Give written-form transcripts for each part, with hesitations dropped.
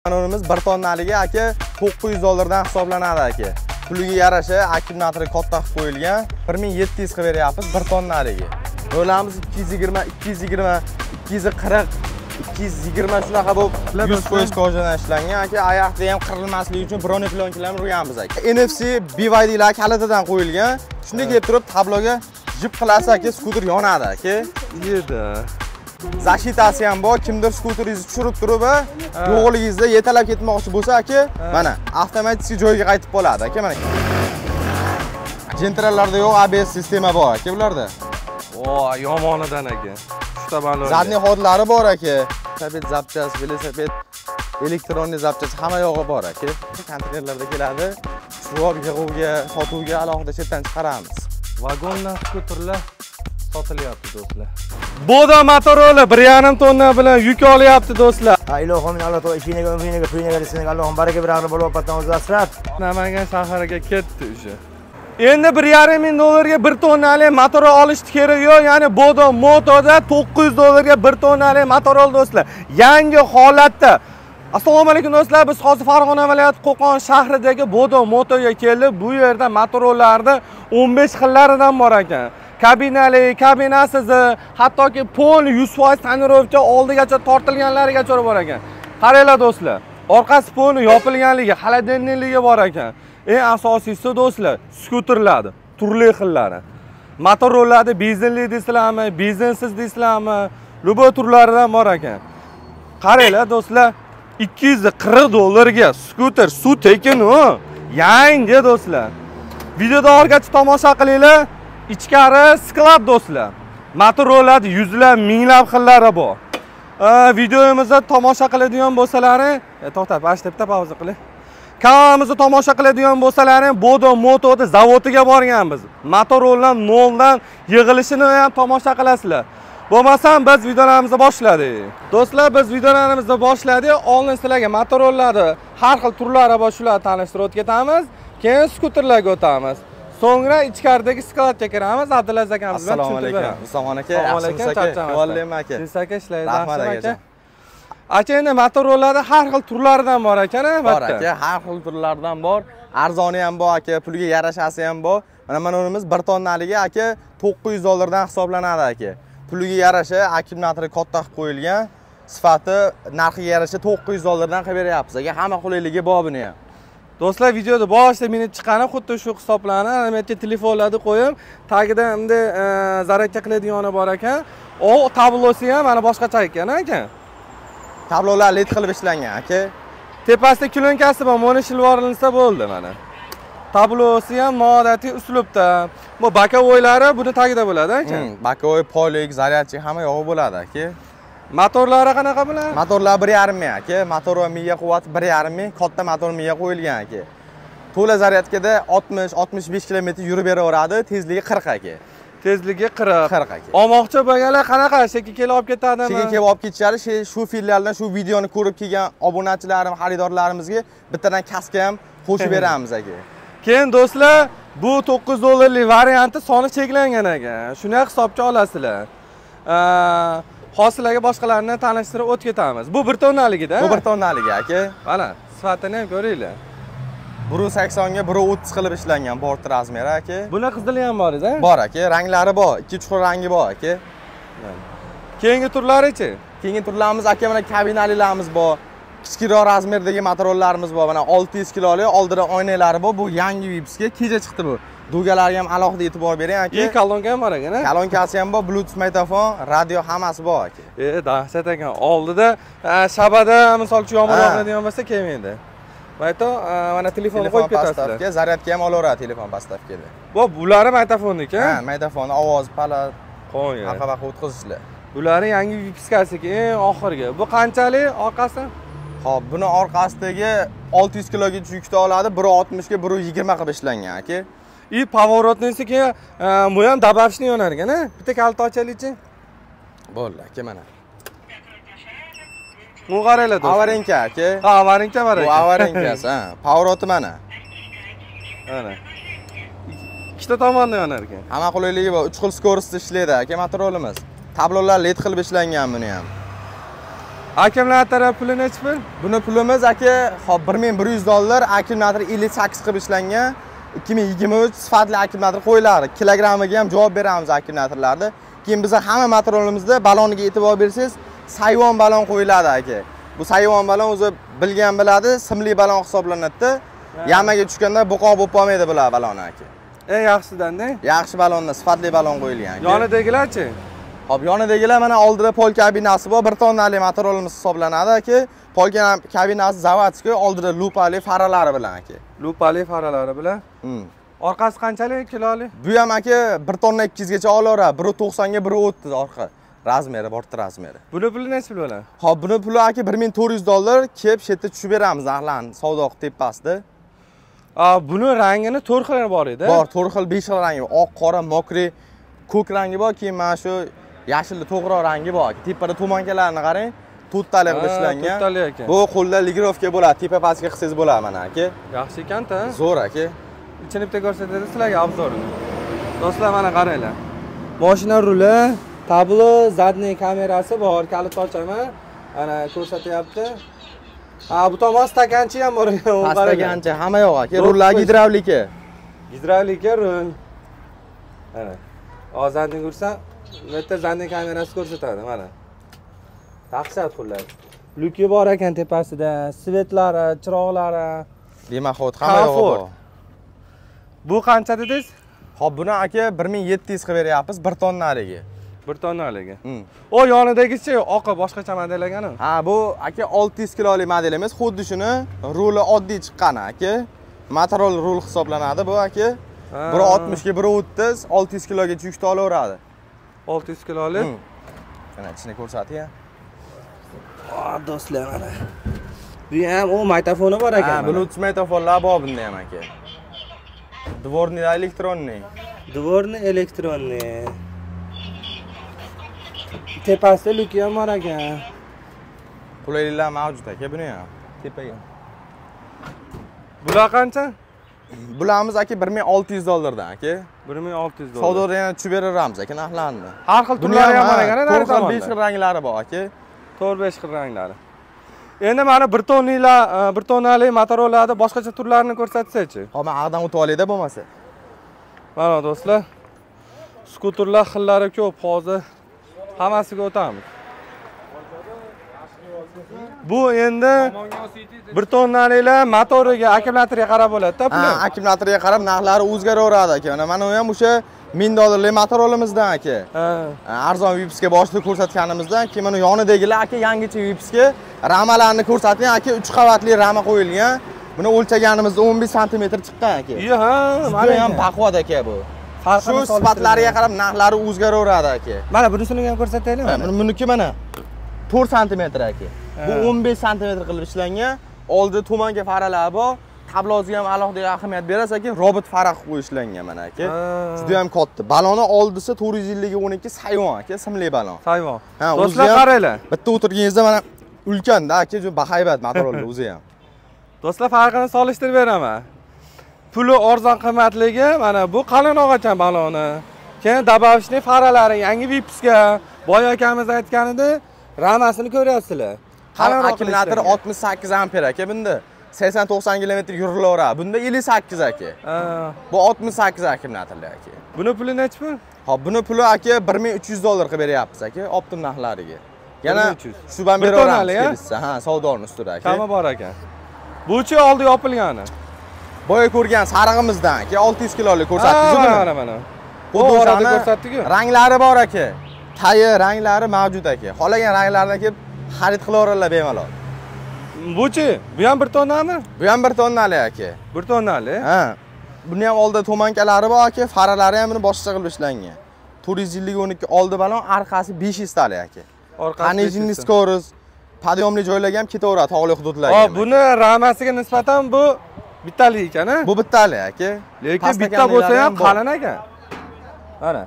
Qonunimiz 1 tonnaligi aka $900 dan hisoblanadi aka. Puliga yarasha akkumulyatori katta qilib qo'yilgan. 1700 qilib beryapmiz 1 tonnaligi. Yo'lamiz 220, 220, 240, 220 shunaqa bo'lib 100% kojadan ishlangan aka. Oyoqda ham qirilmasligi uchun broneplyonkalarni urganmiz aka. NFC BYD lar kalitidan qo'yilgan. Shunday kelib turib tabloga jip qilasiz aka, skuter yonadi aka. Yedi. Zashitasi ham bor, kimdir skuteringizni tushirib turib, yo'g'ligingizda yetalab ketmoqchi bo'lsa aka, mana avtomatik joyiga qaytib qoladi aka, mana. Jentralarda yo'q ABS sistema bor aka bularda. Voy, yomonidan aka. Uchta balon. Zadniy xodlari bor aka. Velosiped zapchasi, velosiped elektronniy zapchasi hamma yog'i bor aka. Konteynerlarda keladi. Shuvob yig'uvga, sotuvga alohida chetdan chiqaramiz. Vagonlar, skuterlar sotilyapti do'stlar. Boda Motorola 1,5 tonna bilan yuk olyapti do'stlar. Ilohim Alloh taolo ishingizga, umringizga, pulingizga, rizqingizga Allohim baraka beradi, bo'lib o'zi asrab. Namangan shahriga ketdi o'sha. Endi $1,5 ga 1 tonnali motor olish kerak yo'q, ya'ni Boda Motoda $900 ga 1 tonnali motor do'stlar. Yangi holatda. Assalomu alaykum do'stlar, biz hozir Farg'ona viloyati Qo'qon shahridagi Boda Motoga keldik. Bu yerda motorlarning 15 xillaridan bor ekan. Kabinali, kabinasiz, hattoki pol 100% tonirovka oldigacha tortilganlarigacha bor ekan. Qaranglar do'stlar, orqasi poli yopilganligi, xolodilnikligi bor ekan. Eng asosiysi do'stlar, skuterlarni turli xillari. Motorlarni benzinli deysizlarmi, benzinsiz deysizlarmi, lubo turlaridan bor ekan. Qaranglar do'stlar, $240 ga skuter suv tekin u. Yangi do'stlar. Videoda orgacha tomosha qilinglar. Ichkari sklad do'stlar. Motorlarda yuzlab, minglab xillari bor. Videomizni tomosha qiladigan bo'lsalaring, to'xtab, bashtabda pauza qiling. Kanalimizni tomosha qiladigan bo'lsalaring, Boda Motoda zavodiga borganmiz. Motorlar noldan yig'ilishini ham tomosha qilasizlar. Bo'lmasam biz videolarimizni boshladik. Do'stlar, biz videolarimizni boshladik. Oldin sizlarga motorlarni har xil turlari bor, shularni tanishtirib ketamiz. Keyin skuterlarga o'tamiz. So'ngra ichkaridagi skladga kiramiz. Abdulaziz akamiz bilan tushuntirib beramiz. Mustafa aka, yaxshimisiz aka? Vallayman aka. Siz aka ishlaysiz, rahmat aka. Aka, endi motorlarda har xil turlaridan bor ekan, Bor aka, har xil turlardan bor. Arzoni ham bor aka, puliga yarashasi ham bor. Mana motorimiz 1 tonnaligi aka $900 dan hisoblanadi aka. Puliga yarasha akkumulyatori katta qilib qo'yilgan. Sifati narxiga yarasha $900 dan qilib beryapmiz aka. Hamma quliyligi bor buni ham. Do'stlar, videoda boshida meni chiqqani xuddi shu hisoblanadi. Albatta telefonlarni qo'yib, tagida endi zaryadka qiladigani bor ekan. O tablosi ham mana boshqacha ekan aka. Tablolar LED qilib ishlangan aka. Tepasida klonkasi bor, mana shilvorilsa bo'ldi mana. Tablosi ham noodatiy uslubda. Bu bakovoylari buni tagida bo'ladi aka. Bakovoy, polik, zaryadchi hamma yog'i bo'ladi aka. Motorlari qanaqa bo'ladi? Motorlar 1,5 aka. Motori miya quvvati 1,5, katta motor miya qo'yilgan aka. To'la zaryadkada 60-65 km yurib beraveradi, tezligi 40 aka. Tezligi 40 aka. Olmoqchi bo'lganlar qanaqa? Sheki kelib olib ketadimi? Sheki kelib olib ketishadi. Shu filialdan shu videoni ko'rib kelgan obunachilarim, xaridorlarimizga bittadan kaska ham qo'shib beramiz aka. Keyin do'stlar, bu $900 lik varianti soni cheklangan ekan. Shuni hisobga olasizlar. Hozirlarga boshqalarni tanishtirib o'tib ketamiz. Bu 1 tonnaligida. Bu 1 tonnaligi aka. Mana, sifatini ham ko'ringlar. 1.80 ga 1.30 qilib ishlangan bort razmeri aka. Buni qizili ham bor edi. Bor aka, ranglari bor. 2 chuqur rangi bor aka. Keyingi turlari-chi? Keyingi turlarimiz aka, mana kabinalilarimiz bor. Kichikroq razmerdagi motorlarimiz bor. Mana 600 kilolik oldida oynalari bor. Bu yangi Vipsga kecha chiqdi bu. Dugalarga ham alohida e'tibor bering aka. Kolonka ham bor ekan, Kolonkasi ham bor, Bluetooth mikrofon, radio hammasi bor aka. Dahshat ekan. Oldida shabada misol uchun yomg'ir yog'adigan bo'lsa kelmaydi. Mana telefonni qo'yib ketasizlar. Zaryadka ham olaveradi telefon postavkada. Bular mikrofonniki? Ha, mikrofon, ovoz, palat, qo'ying. haqa o'tkazishlar. Bularni yangi Vipskasiki eng oxirgi. Bu qanchalik orqasi? Xo'p, buni orqasidagi 600 kilogacha yukda oladi, 1.60 ga 1.20 qilib ishlangan aka. Pavorotnisi keyin bu ham dabashni yonar ekan, bitta kalit ochaylik-chi. Bo'ldi aka, mana. Bu qaranglar do'stlar. Avarinka aka. Ha, avarinka bor ekan. Bu avarinkasi, ha. Pavoroti mana. Mana. Ikkita tomonda yonar ekan. Hamma qulayligi bor. 3 xil skorost ishlaydi aka motorimiz. Tablolar LED qilib ishlangan buni ham. Akkumulyator puli necha pul? Buni pulimiz aka hop $1100, akkumulyator 58 qilib ishlangan. 2023 sifatli akkumulyator qo'yiladi. Kilogrammiga ham javob beramiz akkumulyatorlarni. Keyin biz hamma materialimizda baloniga e'tibor bersangiz, sayvon balon qo'yiladi aka. Bu sayvon balon o'zi bilgan biladi, simli balon hisoblanadi. Yamaga tushganda buqoq bo'lib qolmaydi bular balon aka. Eng yaxshisidan-da? Yaxshi balonda sifatli balon qo'yilgan aka. Yonidagilar-chi? Hop, yonidagilar mana oldida pol kabinasi bor, 1 tonnali materialimiz hisoblanadi aka. Pol kabinasi zavodskiy, oldida lupali faralari bilan aka. Lupali faralari bilan. Orqasi qanchalik kiloli? Bu ham aka 1 tonna 200 gacha olaveradi. 1.90 ga 1.30 orqa razmeri, borti razmeri. Buni puli necha pul bo'ladi? Hop, buni puli aka $1400 kelib shetda tushib beramiz narxlarni savdo tepasida. Buni rangini 4 xil bor edi. Bor, 4 xil, 5 xil rangi bor. Oq, qora, mokri, ko'k rangi bor, keyin mana shu yashilli to'g'roq rangi bor. Tepada tumankalarni qarang, to'rttali qilib ishlangan. To'rttali ekan. Bu qo'lda ligirovka bo'ladi, tepa pastga qilsangiz bo'ladi mana aka. Yaxshi ekan-da. Zo'r aka. Ichini bitta ko'rsatadi sizlarga obzorini. Do'stlar, mana qaranglar. Mashina ruli, tablo, zadniy kamerasi bor, kalit ochaman. Ana ko'rsatyapti. Bu tomon stakanchi ham bor ekan. Stakanchi hamma yo'q aka. Rullar gidravlika. Gidravlika rul. Ana. Ozadni ko'rsam, bu yerda zadniy kamerasi ko'rsatadi, mana. Dahshat qullar. Luki bor ekan tepasida, svetlari, chiroqlari. Bemahot hamma yo'q bor. Bu qancha dedingiz? Hop, buni aka 1700 qilib beryapmiz 1 tonnaliga. 1 tonnaliga. O yonidagichi oqa boshqacha model ekan. Ha, bu aka 600 kilolik modelimiz, xuddi shuni ruli oddiy chiqqan aka. Material rul hisoblanadi bu aka. 1.60 ga 1.30, 600 kilogacha yuk olaveradi. 600 kilolik. Mana ichini ko'rsating. Do'stlar, mana. Bu ham o mikrofoni bor ekan. Ha, Bluetooth mikrofonlar bor bunda ham aka. Dvorniy elektronniy. Dvorniy elektronniy. Tepasida luki ham bor ekan. Qulayliklar mavjud aka buni ham. Tepaga. Bular qancha? Bularimiz aka $1600 dan aka. $1600. Savdoda yana tushib beramiz aka narxlarni. Har xil turlari ham bor ekan, 5 xil ranglari bor aka. 4-5 xil ranglari. Endi mana 1 tonnali motorollarda boshqacha turlarini ko'rsatsa-chi? Hop, men ag'dan o'tib olayda bo'lmasa. Mana do'stlar, skuterlar xillari ko'p, hozir hammasiga o'tamiz. Bu endi 1 tonnalilar motoriga, akkumulyatoriga qarab bo'ladi-da puli. Ha, akkumulyatoriga qarab narxlari o'zgaraveradi aka. Mana u ham o'sha $1000 motorolimizdan aka. Arzon Vipsga boshida ko'rsatganimizdan, keyin mana yonidagilar aka yangicha Vipsga ramalarni ko'rsating aka, 3 qavatli rama qo'yilgan. Buni o'lchaganimizda 15 sm chiqqan aka. Ha, mana ham baquvvat aka bu. Shu sifatlariga qarab narxlari o'zgaraveradi aka. Mana bunisini ham ko'rsataylikmi? Buniki mana 4 sm aka. Bu 15 sm qilib ishlangan. Oldida to'monga faralari bor. Tablosiga ham alohida ahamiyat berasiz aka, robot faraq qo'yishlangan mana aka. Juda ham katta. Baloni oldisi 450 ga 12 sayvon aka, simli balon. Sayvon. Do'stlar qaranglar. Bitta o'tirganingizda mana ulkan-da aka, juda bahaybat motorollar o'zi ham. Do'stlar, farqini solishtirib beraman. Puli arzon qimmatligi mana bu qalinroq ekan baloni. Keyin dabavishning faralari yangi Vipsga, boya akamiz aytganida ramasini ko'ryapsizlar. Qalinroq akkumulyator 68 ampere aka bunda. 80-90 km yurilaveradi. Bunda 58 aka. Bu 68 akkumulyatorlar aka. Buni puli necha pul? Hop, buni puli aka $1300 qilib beryapmiz aka, optim narxlariga. Yana shu bilan beraveramiz. Ha, savdoning ustida aka. Kami bor ekan. Buchi oldi yopilgani. Boya ko'rgan sarig'imizdan aka 600 kilolik ko'rsatdik buni. Mana. Bu orada ko'rsatdik-ku. Ranglari bor aka. Tayi ranglari mavjud aka. Xolagan ranglarni kelib xarid qilaveradilar bemalol. Buchi, bu ham 1 tonnami? Bu ham 1 tonnali aka. 1 tonnali? Ha. Buni ham oldida to'mankalari bor aka, faralari ham buni boshqa qilib ishlangan. 412 oldi balon, orqasi 500 tali aka. Qanijinni skoroz, podyomli joylarga ham ketaveradi tog'li hududlarga. Hop, buni ramasiga nisbatan bu bittalik ekan-a? Bu bittali aka. Lekin bitta bo'lsa ham qalin ekan. Mana.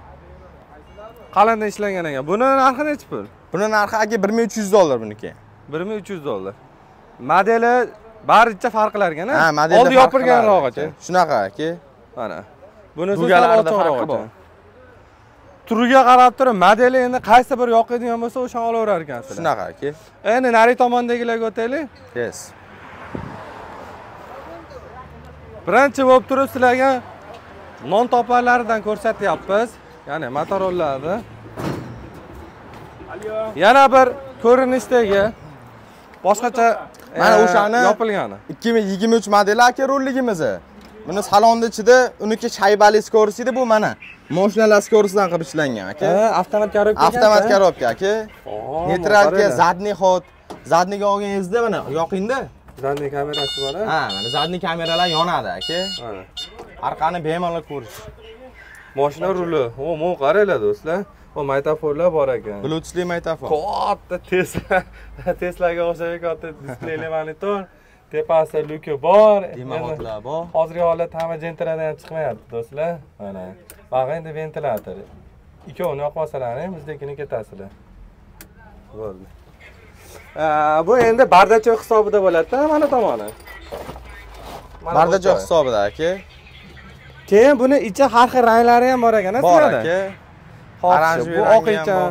Qalinda ishlangan ekan. Buni narxi necha pul? Buni narxi aka $1300 buniki. $1300. Modeli baricha farqlar ekan-a? Ha, modeli oldi yopilganroq ekan. Shunaqa aka. Mana. Bunisi sal ochiqroq ekan. turiga qarab turib, modeli endi qaysi bir yoqadigan bo'lsa, o'shani olaverar ekansizlar. Shunaqa aka. Endi nari tomondagilarga o'taylik. Yes. Birinchi bo'lib turib sizlarga non toparlaridan ko'rsatyapmiz. Ya'ni Motorola'ni. Yana bir ko'rinishdagi boshqacha mana o'shani yopilgani. 2023 modeli aka rolligimiz. Buni salonning ichida uniki shaybali skorsida bu mana. Mashinalar skorsidan qilib ishlangan aka. Avtomat korobka. Avtomat korobka aka. Neytralga, zadniy xod. Zadniga olganingizda mana yoqingda. Zadniy kamerasi bor, ha? Mana zadniy kameralar yonadi aka. Mana. Orqani bemalol ko'rish. Mashina ruli. O, qaranglar do'stlar. O maytaforlar bor ekan. Bluetoothli maytafon. Katta Teslaga o'xshagan katta displeyli monitor. Tepasida luki bor. Dimoqlar bor. Hozirgi holatda hamma jentiradan ham chiqmayapti do'stlar. Mana. Baq endi ventilyator. Ikkovini yoqib olsalaring, bizdekini ketasizlar. Bo'ldi. Bu endi bardachoq hisobida bo'ladi-da, mana tomoni. Bardachoq hisobida aka. Keyin buni ichi har xil ranglari ham bor ekan, bor aka. Oranj, bu oq ekan.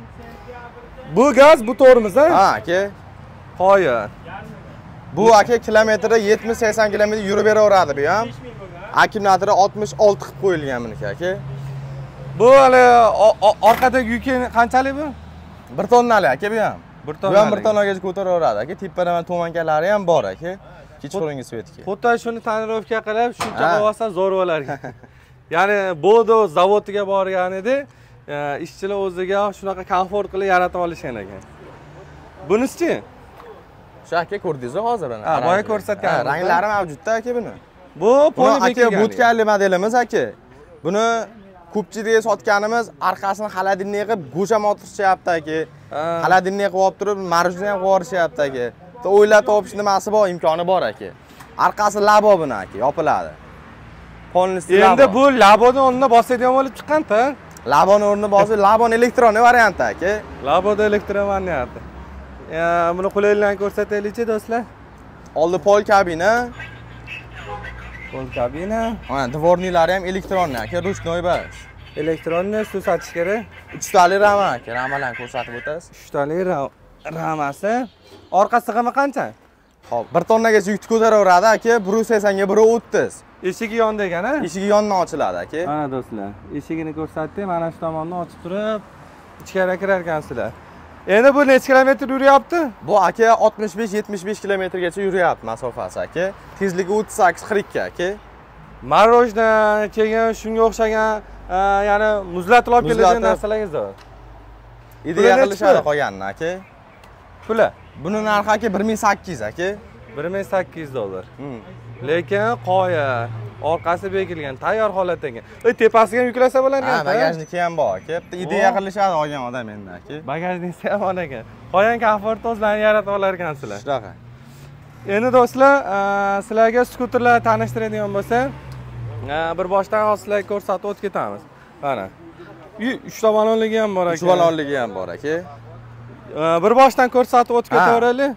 Bu gaz, bu tormoz, ha aka. Qo'ya. Bu aka kilometrda 70-80 km yurib beraveradi bu ham. Akkumulyatori 66 qilib qo'yilgan buniki aka. Bu hali orqadagi yuki qanchalik bu? 1 tonnali aka bu ham. 1 Bu ham 1 tonnaga ko'taraveradi aka. Tepada mana to'mankalari ham bor aka. Kechqurungi svetga. Xuddi shuni tonirovka qilib, shuncha qilsa zo'r bo'lar ekan. Ya'ni Bodo zavodiga borgan edi, ishchilar o'ziga shunaqa komfort qilib yaratib olishgan ekan. Bunisi-chi? Shu aka ko'rdingiz hozir buni. Ha, boya ko'rsatgan. Ranglari mavjudda aka buni. Bu aka budkali modelimiz aka. Buni ko'pchiligiga sotganimiz orqasini xaladinniy qilib go'sham o'tirishyapti aka. Xaladinniy qilib olib turib, marjni ham qilib yuborishyapti aka. O'ylab topish nimasi bor, imkoni bor aka. Orqasi labo buni aka, yopiladi. Polnisti labo. Endi bu laboni o'rnini bosadigan bo'lib chiqqan-da. Laboni o'rnini bosib, labon elektronli varianti aka. Laboda elektron varianti. Buni qulaylikdan ko'rsataylik-chi do'stlar. Oldi pol kabina. Pol kabina. Mana dvorniylari ham elektronli aka, ruchnoy bas. Elektronni suv sotish kerak. 3 tali rama aka, ramalarni ko'rsatib o'tasiz. 3 tali ramasi. Orqa sig'imi qancha? Xo'p, 1 tonnagacha yuk ko'taraveradi aka, 180 ga 130. Eshigi yonda ekan-a? Eshigi yondan ochiladi aka. Mana do'stlar, eshigini ko'rsatdik, mana shu tomondan ochib turib, ichkariga kirar ekansizlar. Endi bu necha kilometr yuryapti? Bu aka 65-75 kilometrgacha yuryapti masofasi aka. Tezligi 38-42 aka. Marojna keyin shunga o'xshagan, ya'ni muzlatib olib keladigan narsalarimiz bor. Ideya qilishadi qolganini aka. Puli? Buni narxi aka 1800 aka. $1800. Lekin qoya, orqasi bekilgan, tayyor holatda ekan. Tepasiga ham yuklasa bo'lar-ku. Ha, bagajniki ham bor aka. Bitta ideya qilishadi olgan odam endi aka. Bagajniki ham bor ekan. Qolgan komfort o'zlarini yaratib olar ekansizlar. Shunaqa. Endi do'stlar, sizlarga skuterlar tanishtiradigan bo'lsam, bir boshdan sizlarga ko'rsatib o'tib ketamiz. Mana. 3 tomonligi ham bor ekan. 3 tomonligi ham bor aka. Bir boshdan ko'rsatib o'tib ketaveraylik.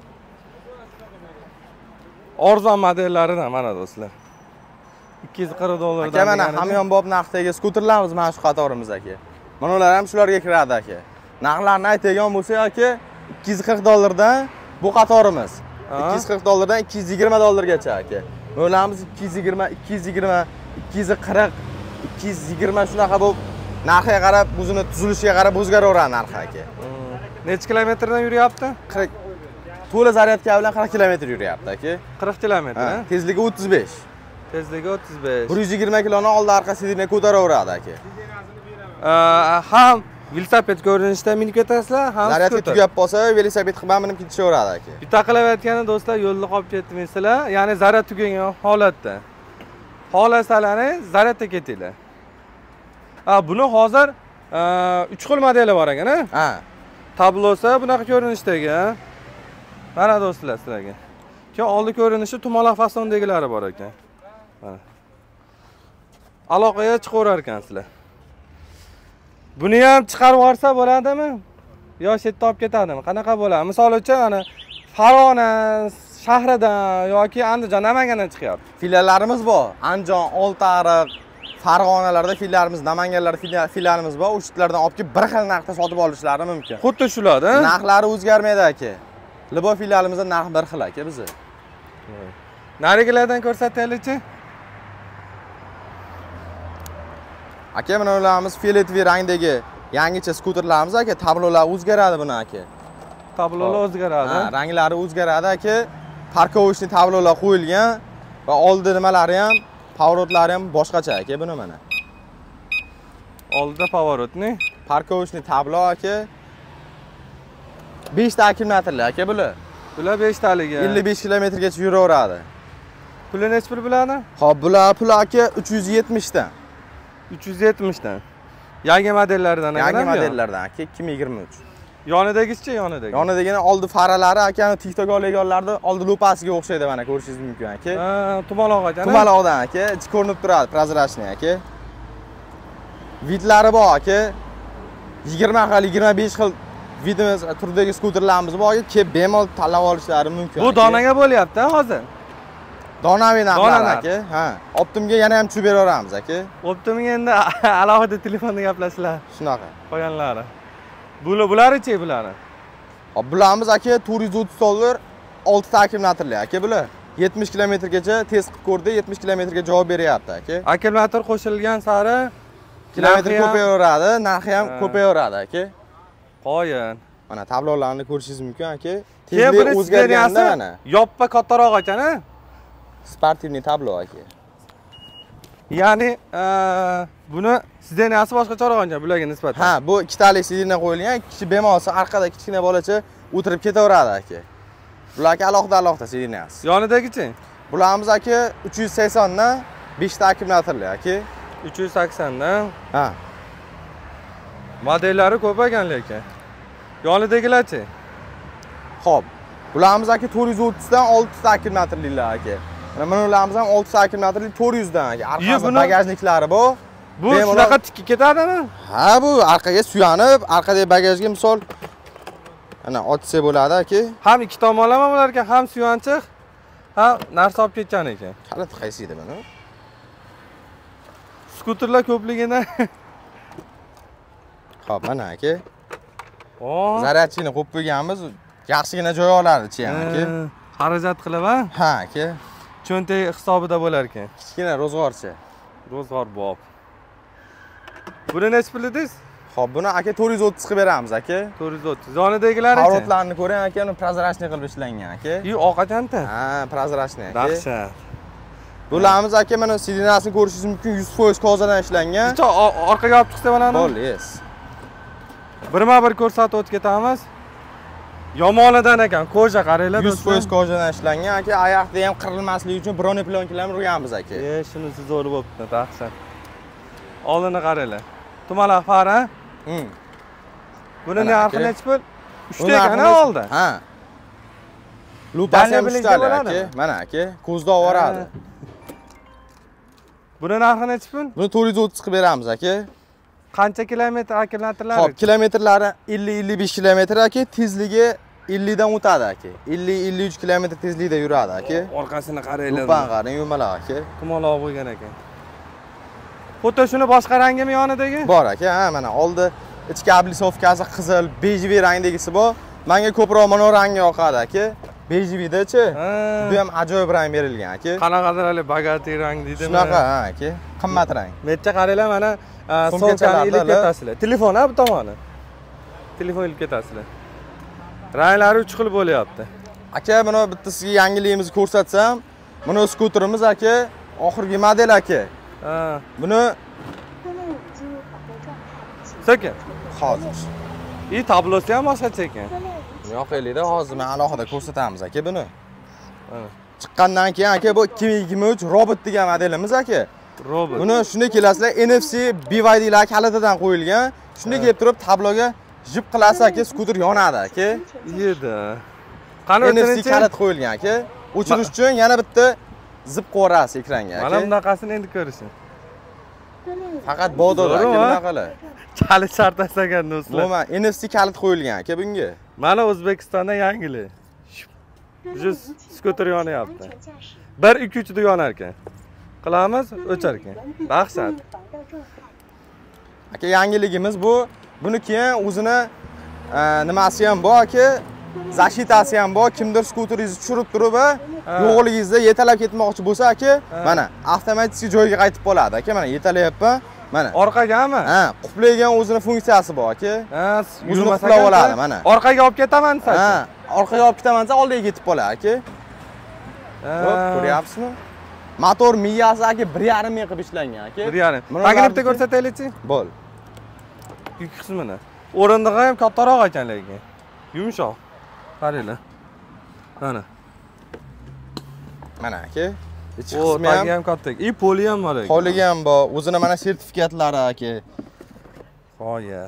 Arzon modellaridan mana do'stlar. $240 aka mana hamyonbop narxdagi skuterlarimiz mana shu qatorimiz aka. Mana ular ham shularga kiradi aka. Narxlarni aytadigan bo'lsak aka, $240 dan bu qatorimiz. $240 dan $220 gacha aka. Ularimiz 220, 220, 240, 220 shunaqa bo'lib narxiga qarab, o'zini tuzilishiga qarab o'zgaraveradi narxi aka. Necha kilometrdan yuryapti? 40. To'la zaryadka bilan 40 kilometr yuryapti aka. 40 kilometr, ha? Tezligi 35. Tezligi 35. 120 kiloni oldi orqa sidini ko'taraveradi aka. Ham velosiped ko'rinishda minib ketasizlar, ham zaryadka tugab qolsa, velosiped qilib minib ketishaveradi aka. Bitta qilayotgani do'stlar, yo'lda qolib ketmaysizlar, ya'ni zaryad tugagan holatda. Xohlasalaring, zaryadga ketinglar. Buni hozir 3 xil modeli bor ekan-a? Ha. Tablosi bunaqa ko'rinishdagi. Mana do'stlar sizlarga. Keyin oldi ko'rinishi tumaloq fasondagilari bor ekan. Mana. Aloqaga chiqaverar ekansizlar. Buni ham chiqarib yuborsa bo'ladimi? Yo chetda olib ketadimi? Qanaqa bo'ladi? Misol uchun, ana Farg'ona shahridan yoki Andijon, Namangandan chiqyapti. Filiallarimiz bor. Andijon, Oltiariq, Farg'onalarda fillarimiz, Namanganlarda fillarimiz bor. O'shalardan olib kelib bir xil narxda sotib olishlari mumkin. Xuddi shularda. Narxlari o'zgarmaydi aka. Libo fillarimizda narx bir xil aka bizni. Narigilardan ko'rsataylikchi. Aka, mana ularimiz fioletoviy rangdagi yangicha skuterlarimiz aka, tablolar o'zgaradi buni aka. Tablolar o'zgaradi. Ha, ranglari o'zgaradi aka. Parkovishni tablolar qo'yilgan va oldi nimalari ham, pavorotlari ham boshqacha aka buni mana. Oldida pavorotni. Parkovishni tablo aka. 5 ta akkumulyatorli aka bular. Bular 5 taligi. 55 kilometrgacha yuraveradi. Puli necha pul bularni? Xo'p, bular puli aka 370 dan. 370 dan. Yangi modellaridan ekan. Yangi modellardan aka 2023. Yonidagichi yonidagi. Yonidagina oldi faralari aka TikTok olganlarda oldi lupasiga o'xshaydi mana ko'rishingiz mumkin aka. Ha, tumaloq ekan. Tumaloqdan aka, ichi ko'rinib turadi, prozrachniy aka. Vidlari bor aka. 20 xil, 25 xil vidimiz turdagi skuterlarimiz bor aka, kelib bemalol tanlab olishlari mumkin. Bu donaga bo'lyapti hozir. Donaviy narxlar aka. Ha, Optimga yana ham tushib beraveramiz aka. Optimga endi alohida telefonda gaplashinglar. Shunaqa. Qo'yanlari. Bularchi bularni. Hop, bularimiz aka 430 dollar 6 ta akkumulyatorli aka bular. 70 kilometrgacha test qilib ko'rdi, 70 kilometrga javob beryapti aka. Akkumulyator qo'shilgan sari Kilometr ko'payaveradi, narxi ham ko'payaveradi aka. Qo'yin. Mana tablolarni ko'rishingiz mumkin aka. Tezlik Tezlik o'zgarganda mana. Yoppa kattaroq ekan-a? Sportivniy tablo aka. Ya'ni buni sideniyasi boshqacharoq ekan bularga nisbatan. Ha, bu ikkitalik sidina qo'yilgan, kishi bemalol orqada kichkina bolacha o'tirib ketaveradi aka. Bularga alohida sidinasi. Yonidagichi? Bularimiz aka 380 dan 5 ta akkumulyatorli aka. 380 dan. Ha. Modellari ko'p ekan lekin. Yonidagilarchi? Xo'p. Bularimiz aka 430 dan 6 ta akkumulyatorlilar aka. Mana ularimiz ham 6 ta akkumulyatorli 400 dan aka. Orqasida bagajniklari bor. Bu shunaqa tikka ketadimi? Ha, bu orqaga suyanib, orqadagi bagajga misol ana ochsa bo'ladi aka. Ham ikki tomonlama bo'lar ekan, ham suyanchiq, ham narsa olib ketgan ekan. Kalit qaysi edi buni? Skuterlar ko'pligidan. Xo'p, mana aka. O, Zaryadchini qo'yib qo'yganmiz, yaxshigina joy oladi ichi ham aka. Xarajat qilib, ha? Ha, aka. Cho'ntak hisobida bo'lar ekan. Kichkina ro'zg'orcha. Ro'zg'or bop. Buni necha pul dedingiz? Xo'p, buni aka 430 qilib beramiz aka. 430. Yonidagilari esa? Pavorotlarni ko'ring aka, uni prozrachniy qilib ishlangan aka. Oq ekan-da. Ha, prozrachniy aka. Dahshat. Bularimiz aka mana sidinasini ko'rishingiz mumkin, 100% kozadan ishlangan. Bitta orqaga olib chiqsa bo'ladi. Bo'ldi, yes. Birma-bir ko'rsatib o'tib ketamiz. Yomonidan ekan, koja qaranglar. 100% kojadan ishlangan aka, oyoqda ham qirilmasligi uchun brone plyonkalarni urganmiz aka. Shunisi zo'r bo'pti, dahshat. Oldini qaranglar. Tumaloq fara. Buni narxi necha pul? 3 ta ekan oldi. Ha. Lupasi ham 3 ta aka. Mana aka, ko'zda ovoradi. Buni narxi necha pul? Buni 430 qilib beramiz aka. Qancha kilometr akkumulyatorlari? Xo'p, kilometrlari 50-55 kilometr aka, tezligi 50 dan o'tadi aka. 50-53 kilometr tezlikda yuradi aka. Orqasini qaranglar. Lupan qarang, yumaloq aka. Tumaloq bo'lgan ekan. Xuddi shuni boshqa rangimi yonidagi? Bor aka, ha, mana oldi ichki oblisovkasi qizil, bejviy rangdagisi bor. Menga ko'proq mana rangga yoqadi aka. Bejviyda-chi? Bu ham ajoyib rang berilgan aka. Qanaqadir hali bagatiy rang deydimi? Shunaqa, ha aka. Qimmat rang. Netcha qaranglar, mana sumkani ilib ketasizlar. Telefon ha bu tomoni. Telefon ilib ketasizlar. Ranglari 3 xil bo'lyapti. Aka, mana bitta sizga yangiligimizni ko'rsatsam, mana skuterimiz aka, oxirgi model aka. Ha. Buni sekin. Hozir. Tablosi ham boshqacha ekan. Yoqaylikda hozir men alohida ko'rsatamiz aka buni. Mana. Chiqqandan keyin aka bu 2023 robot degan modelimiz aka. Robot. Buni shunday kelasizlar, NFC BYDlar kalitidan qo'yilgan. Shunday kelib turib tabloga jip qilasiz aka, skuter yonadi aka. Edi. Qani NFC kalit qo'yilgan aka. O'chirish uchun yana bitta zip qo'yasiz ekranga aka. Mana bunaqasini endi ko'rishing. Faqat bododa aka bunaqalar. Kalish shart eslagan do'stlar. Umuman NFC kalit qo'yilgan aka bunga. Mana O'zbekistonda yangilik. Just skuter yonyapti. 1-2-3 da yonar ekan. Qilamiz, o'char ekan. Dahshat. Aka, yangiligimiz bu. Buni keyin o'zini nimasi ham bor aka, zashitasi ham bor. Kimdir skuteringizni tushirib turib, yo'g'ligingizda yetalab ketmoqchi bo'lsa aka, mana avtomatik joyiga qaytib qoladi aka. Mana yetalayapman. Mana. Orqagami? Ha, quplaygan o'zini funksiyasi bor aka. Ha, o'zini quplab oladi mana. Orqaga olib ketaman desa. Ha, orqaga olib ketaman desa oldiga ketib qoladi aka. Hop, ko'ryapsizmi? Motor miyasi aka 1,5 ming qilib ishlangan aka. 1,5. Magnitni ko'rsataylik-chi. Bo'l. Yuk qismini. O'rindig'i ham kattaroq ekan lekin. Yumshoq. Qaranglar. Mana. Mana aka. Ichki O, qismi tagi ham katta. I poli ham bor ekan. Poligi ham bor. O'zini mana sertifikatlari aka. Qo'ya.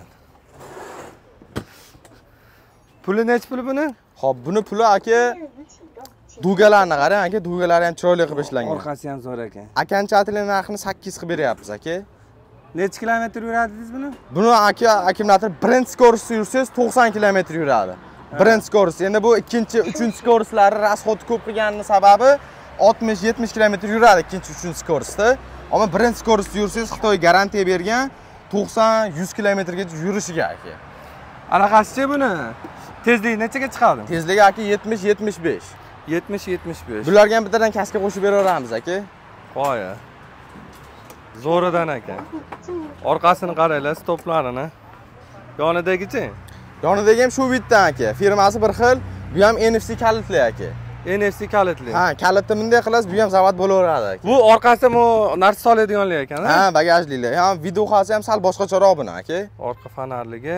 Puli necha puli buni? Xo'p, buni puli aka dugalarni qarang aka, dugalari ham chiroyli qilib ishlangan. Orqasi ham zo'r ekan. Akanchatining narxini 8 qilib beryapmiz aka. Necha kilometr yuradi dedingiz buni? Buni aka akkumulyator birinchi skorost yursangiz 90 kilometr yuradi. Birinchi skorost. Endi bu ikkinchi, uchinchi skorostlari rasxod ko'p qilganining sababi 60-70 kilometr yuradi ikkinchi, uchinchi skorosda. Ammo birinchi skorosda yursangiz Xitoy garantiya bergan 90-100 kilometrgacha yurishiga aka. Anaqasi buni tezligi nechaga chiqadi? Tezligi aka 70-75. 70-75. Bularga ham bittadan kaska qo'shib beraveramiz aka. Qo'ya. Zo'ridan ekan. Orqasini qaranglar, stoplarini. Yonidagichi? Yonidagi ham shu bitdan aka. Firmasi bir xil, bu ham NFC kalitli aka. NFC kalitli. Ha, kalitni bunday qilasiz, bu ham zavod bo'laveradi aka. Bu orqasi narsa soladiganlik ekan, ha? Ha, bagajliklar. Ha, videoxasi ham sal boshqacharoq buni aka. Orqa fonarligi.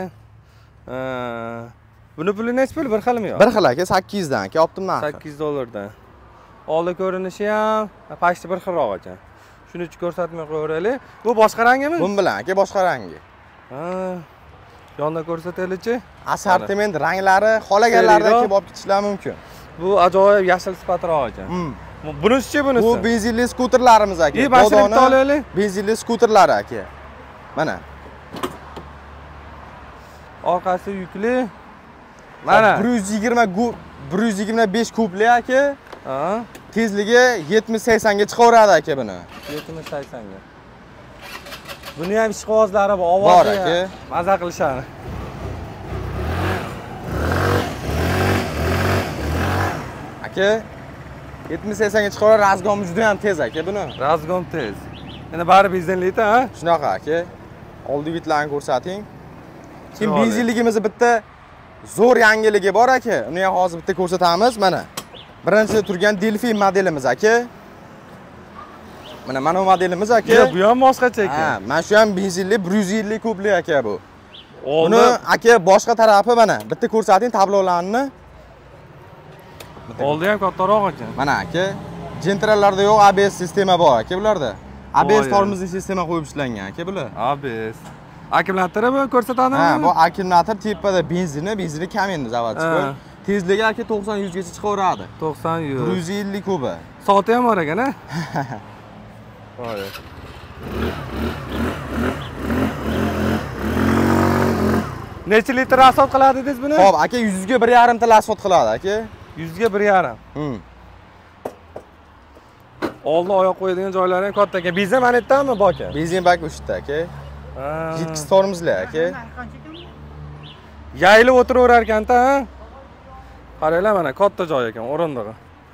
Buni puli necha pul? Bir xilmi yo'q? Bir xil aka, 800 dan aka, optim narxi. 800 dollardan. Oldi ko'rinishi ham pashti bir xilroq ekan. Shuni ko'rsatmay qo'yaylik. Bu boshqa rangimi? Bun bilan aka, boshqa rangi. Ha. Yonda ko'rsataylik-chi. Assortiment ranglari xolaganlarda kelib olib ketishlari mumkin. Bu ajoyib yashil sifatroq ekan. Bunisi-chi bunisi? Bu benzinli skuterlarimiz aka. Bashirib olaylik. Benzinli skuterlari aka. Mana. Orqasi yukli. Mana 125 kubli aka. Ha. Tezligi 70-80 ga chiqaveradi aka buni. 70-80 ga. Buni ham ishqovozlari bor, ovozi bor aka. Maza qilishadi. Aka 70-80 ga chiqaveradi, razgomi juda ham tez aka buni. Razgom tez. Endi bari benzinlikda, ha? Shunaqa aka. Oldi bitlarni ko'rsating. Kim benzinligimizni bitta zo'r yangiligi bor aka. Uni ham hozir bitta ko'rsatamiz. Mana. Birinchi turgan Delphi modelimiz aka. Mana modelimiz aka. Bu ham boshqacha ekan. Ha, mana shu ham benzinli 150 kubli aka bu. Buni aka boshqa tarafi mana bitta ko'rsating tablolarni. Oldi ham kattaroq ekan. Mana aka. Gentrallarda yo'q ABS sistema bor aka bularda. ABS tormozli sistema qo'yib ishlangan aka bular. ABS. Akkumulyatori bu ko'rsatadimi? Ha, bu akkumulyator tipada benzini kam endi zavodchiga. Tezligi aka 90-100 gacha chiqaveradi. 90-100. 150 kubi. Soati ham bor ekan, ha? Voy. Necha litr asfalt qiladi dedingiz buni? Xo'p, aka 100 ga 1,5 ta asfalt qiladi aka. 100 ga 1,5. Oldi oyoq qo'yadigan joylari ham katta ekan. Benzin mana yerdanmi bor ekan? Benzin bak uchta aka. Jitkis tormozli aka. Yayilib o'tiraverar ekan-da, ha? Qaranglar mana katta joy ekan, o'rindig'i.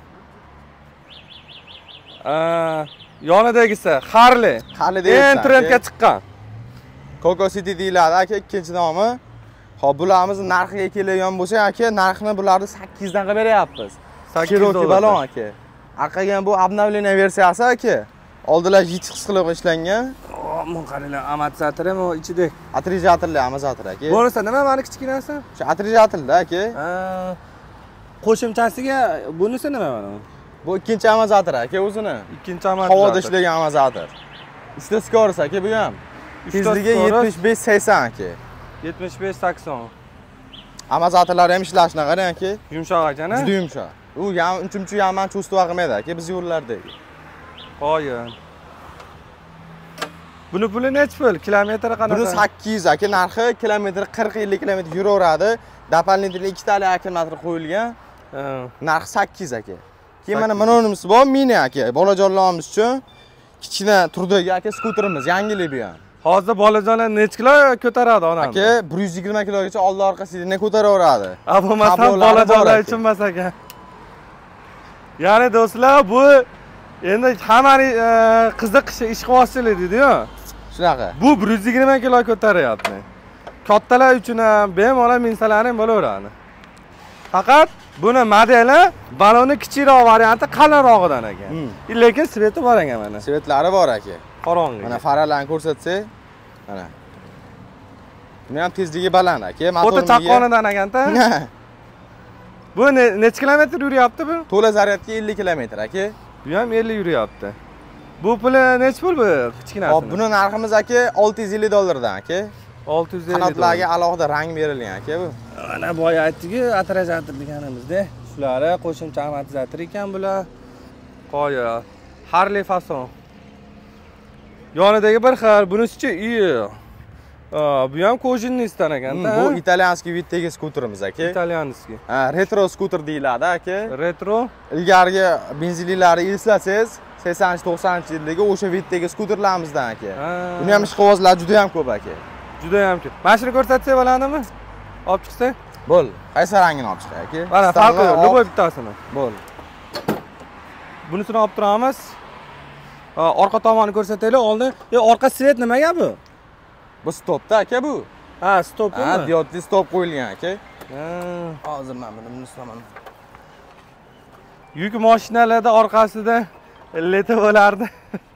Yonidagisi Harley. Harley deyapsan. Trendga chiqqan. Coco City deyiladi aka, ikkinchi nomi. Xo'p, bularimizni narxiga keladigan bo'lsa aka, narxini bularni 800 dan qilib beryapmiz. 800 balon aka. Aqagan bu обновление versiyasi aka. Oldilar jitkis qilib ishlangan. Mun qaranglar, amortizator ham ichida. Attrizatorli amortizator aka. Bo'lsa nima mani kichkinasi? Shu attrizatorli aka. Qo'shimchasiga bunisi nima mana? Bu ikkinchi amortizator aka o'zini. Ikkinchi amortizator. Havoda ishlagan amortizator. 3 ta skoros aka bu ham. Tezligi 75-80 aka. 75-80. Amortizatorlar ham ishlashini qarang aka. Yumshoq ekan-a? Juda yumshoq. U ham uchinchi yaman cho'stuva qilmaydi aka, biz yo'llardagi. Qo'yin. Buni puli necha pul? Kilometri qanaqa? Buni 800 aka, narxi kilometr 40-50 kilometr yuraveradi. Doполнительный 2 tali akkumulyator qo'yilgan. Narxi 800 aka. Keyin mana bunisi bor, mini aka, bolajonlarimiz uchun. kichkina turdagi aka skuterimiz, yangilik bu ham. Hozir bolajonlar necha kilo ko'taradi onam? Aka 120 kilogacha oldi orqa sidini ko'taraveradi. Bo'lmasa bolajonlar uchun emas ekan. Ya'ni do'stlar, bu endi hammaning qiziqishi ishqibozchilik deydi-ku. Shunaqa. Bu 120 kilo ko'taryapti. Kattalar uchun ham bemalol minsalaring bo'laveradi. Faqat buni modeli baloni kichikroq varianti qalinrog'idan ekan. Lekin sveti bor ekan mana. Svetlari bor aka. Qorong'i. Mana farlarni ko'rsatsak, mana. Buni ham tezligi baland aka. O'ta chaqqonidan ekanda. Bu necha kilometr yuryapti bu? To'la zaryadga 50 kilometr aka. Bu ham 50 yuryapti. Bu puli necha pul bu kichkinasi? Hop, buni narximiz aka $650 aka. 650. Qanotlarga alohida rang berilgan aka bu. Mana boya aytdik-ku, atrajatr deganimizda. Shular qo'shimcha amortizator ekan bular. Qoya. Harley fason. Yonidagi bir xil, bunisi-chi bu ham kojinnisdan ekan-da. Bu italyanskiy vitdagi skuterimiz aka. Italyanskiy. Ha, retro skuter deyiladi aka. Retro. Ilgarigi benzinlilarni eslasangiz, 80-90-yildagi o'sha vitdagi skuterlarimizdan aka. Buni ham ishqibozlar juda ham ko'p aka. Juda ham ko'p. Mashina ko'rsatsak bo'ladimi? Olib chiqsak? Bo'l. Qaysi rangini olib chiqay aka? Mana farqi yo'q, любой bittasini. Bo'l. Bunisini olib turamiz. Orqa tomonni ko'rsataylik, oldin. Orqa svet nimaga bu? Bu stopda aka bu. Ha, stopmi? Ha, diodli stop qo'yilgan aka. Hozir men buni ustaman. Yuk mashinalarda orqasida leta bo'lardi.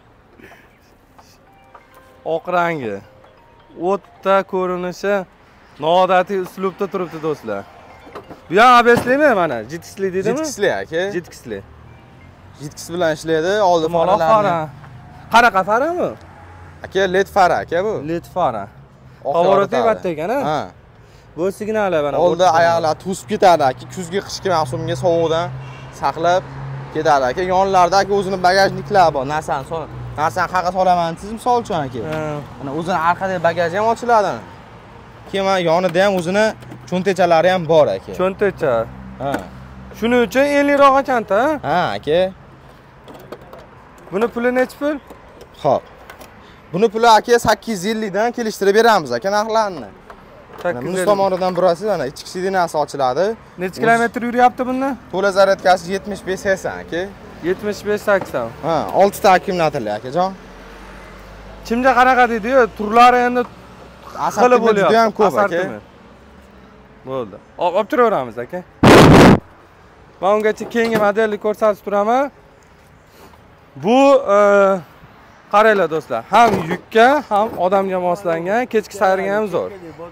Oq rangi. O'tda ko'rinishi noodatiy uslubda turibdi do'stlar. Bu ham ABS'limi mana? Jitkisli deydimi? Jitkisli aka. Jitkisli. Jitkis bilan ishlaydi. Oldi faralarni. Qanaqa farami? Aka LED fara aka bu. LED fara. Pоворотli bitta ekan, ha? Bu signali mana. Oldi oyoqlar to'sib ketadi aka. Kuzgi qishki mavsumga sovuqdan saqlab ketadi aka. Yonlarida aka o'zini bagajniklar bor. Narsani qayerga solaman siz misol uchun aka. Mana o'zini orqadagi bagaji ham ochiladi. Kema yonida ham o'zini cho'ntechalari ham bor aka. Cho'ntecha. Ha. Shuning uchun 50 roq ekanda, ha aka. Buni puli necha pul? Xo'p. Buni puli aka 850 dan kelishtirib beramiz aka narxlarni. 850. Tomonidan burasi mana ichki sidinasi ochiladi. Necha kilometr yuryapti bunda? To'la zaryadkasi 75-80 aka. 75-80. Ha, 6 ta akkumulyatorli akajon. Kimga qanaqa deydi-yu, turlari endi asli bo'lyapti. Juda ham ko'p aka. Bo'ldi. Olib turaveramiz aka. Men ungacha keyingi modelni ko'rsatib turaman. Bu qaranglar do'stlar, ham yukka, ham odamga moslangan, kechki sayrga ham zo'r.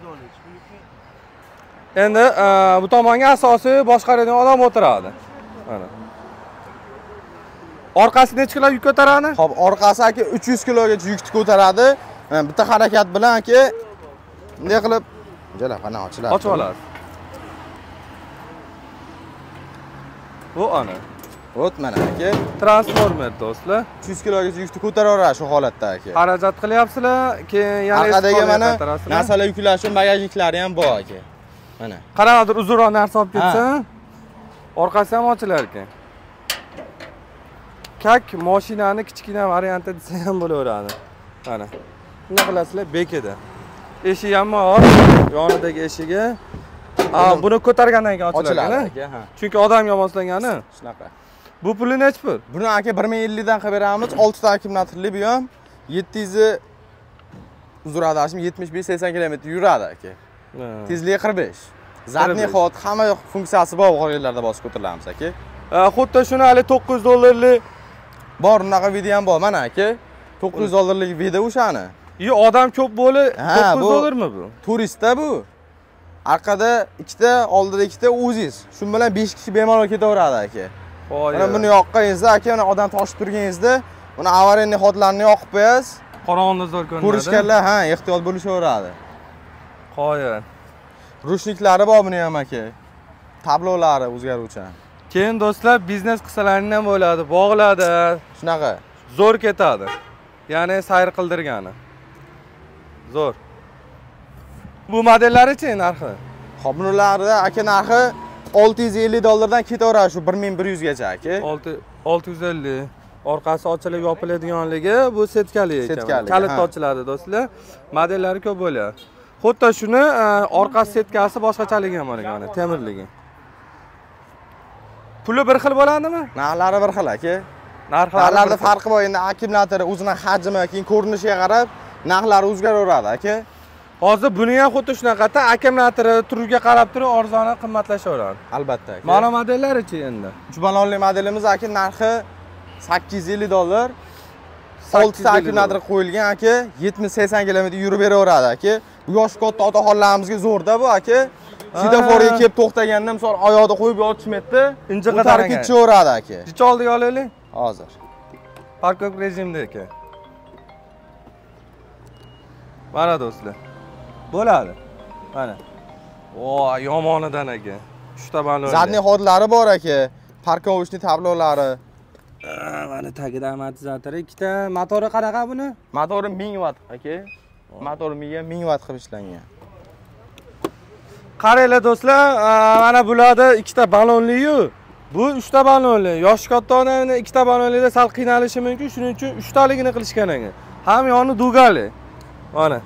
Endi bu tomonga asosiy boshqaradigan odam o'tiradi. Mana. Orqasi necha kilo yuk ko'taradi? Xo'p, orqasi aka 300 kilogacha yukni ko'taradi. Bitta harakat bilan aka bunday qilib jala qana ochiladi. Ochib oladi. Bu ana. O't mana aka. Transformer do'stlar. 300 kilogacha yukni ko'taraveradi shu holatda aka. Xarajat qilyapsizlar, keyin yana orqadagi mana narsalar yuklash uchun bagajniklari ham bor aka. Mana. Qanaqadir uzunroq narsa olib ketsa, orqasi ham ochilar ekan. Kak mashinani kichkina varianti desa ham bo'laveradi. Mana. Nima qilasizlar? Bekida. Eshigi ham bor, yonidagi eshigi. Buni ko'targandan keyin ochiladi aka. Chunki odamga moslangani. Shunaqa. Bu puli necha pul? Buni aka 1050 dan qilib beramiz. 6 ta akkumulyatorli bu ham 700 uzradi, 75-80 km yuradi aka. Tezligi 45. Zadniy xod, hamma funksiyasi bor g'oyalarda bosib ko'tarilamiz aka. Xuddi shuni hali $9 bor, unaqa video ham bor mana aka. $9 video o'shani. Odam ko'p bo'lib $9 mi bu? Turistda bu. Orqada ikkita, oldida ikkita o'ziz. Shu bilan 5 kishi bemalol ketaveradi aka. Mana buni yoqqaningizda aka, mana odam toshib turganingizda, buni avariyaning xodlarini yoqib qo'yasiz. Qorong'ida zo'r ko'rinadi. Ko'rishganlar, ehtiyot bo'lishaveradi. Qo'yin. Rushniklari bor buni ham aka. Tablolari o'zgaruvchan. Keyin do'stlar, biznes qilsalaring ham bo'ladi, bog'ladi. Shunaqa. Zo'r ketadi. Ya'ni sayr qildirgani. Zo'r. Bu modellarichi narxi? Xo'p, bularida aka narxi $650 dan ketaveradi shu 1100 gacha aka. 650. orqasi ochilib yopiladiganligi bu setkali ekan. Setkali, Kalitda ha. ochiladi do'stlar. Modellari ko'p bo'ladi. Xuddi shuni orqasi setkasi boshqachaligi ham bor ekan, mana temirligi. Puli bir xil bo'ladimi? Narxlari bir xil aka. Narxlarida farqi bor. Endi akkumulyatori o'zining hajmi, keyin ko'rinishiga qarab narxlari o'zgaraveradi aka. Hozir buni ham xuddi shunaqada akkumulyatori turiga qarab turib arzoni qimmatlashaveradi. Albatta aka. Mana modellarichi endi. 3 ballonli modelimiz aka narxi $850. 6 ta akkumulyator qo'yilgan aka, 70-80 km yurib beraveradi aka. Bu yosh katta otaxonlarimizga zo'rda bu aka. Svidoforga kelib to'xtaganda misol oyoqda qo'yib yotishmaydi. Injiqqa taraf ketaveradi aka. Jicha oldiga olaylik. Hozir. Parkov rejimda ekan. Mana do'stlar. Bo'ladi. Mana. O, yomonidan aka. 3 ta balon. Zadniy xodlari bor aka. Parkovishni tablolari. Mana tagida amortizatori, ikkita motori qanaqa buni? Motori 1000 watt aka. Motori 1000 watt qilib ishlangan. Qaranglar do'stlar, mana bularda ikkita balonli-yu, bu 3 ta balonli. Yosh katta odamni 2 ta balonlida sal qiynalishi mumkin, shuning uchun 3 taligini qilishgan ekan. Ham yoni dugali. Mana.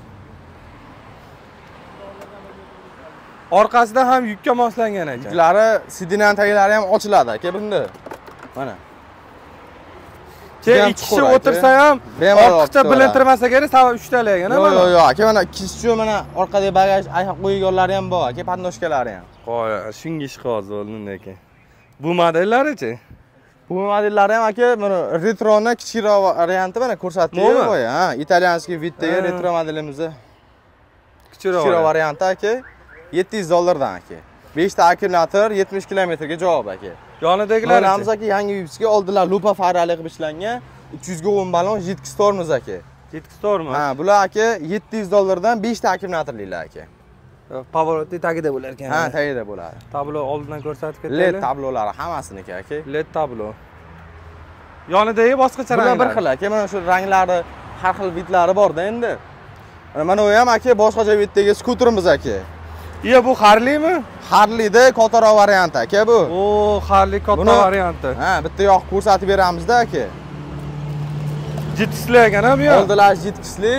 Orqasida ham yukka moslangan ekan. Yuklari sidinan taglari ham ochiladi aka bunda. Mana. Keyin 2 kishi o'tirsa ham ortiqcha bilintirmasa kerak, sabab 3 talik ekan, mana. Yo'q, aka mana 2 kishi mana orqadagi bagaj qo'yganlari ham bor aka, podnoshkalari ham. Qo'y, shunga ish qo'zi bo'ldi ekan. Bu modellarichi? Bu modellari ham aka mana retroni kichikroq varianti mana ko'rsatdik qo'y, ha, italyanskiy vitdagi retro modelimizni. Kichikroq varianti aka, $700 dan aka. 5 ta akkumulyator 70 km ga javob aka. Yonidagilar Mana aka yangi vipsga oldilar lupa farali qilib ishlangan 300 ga 10 ballon Jitkis tormoz aka. Jitkis tormoz. Ha, bular aka $700 dan 5 ta akkumulyatorlilar aka. Pavorotni tagida bo'lar ekan. Ha, tagida bo'ladi. Tablo oldidan ko'rsatib ketaylik. LED tablolari hammasiniki aka. LED tablo. Yonidagi boshqacha ranglar. Bular bir xil aka, mana shu ranglari, har xil vidlari bor-da endi. Mana u ham aka boshqacha viddagi skuterimiz aka. Iya, bu Harleymi? Harleyda kattaroq varianti aka bu. O, Harley katta varianti. Ha, bitta yoq ko'rsatib beramiz-da aka. Jitkisli ekan-a bu yoq. Oldilar jitkisli.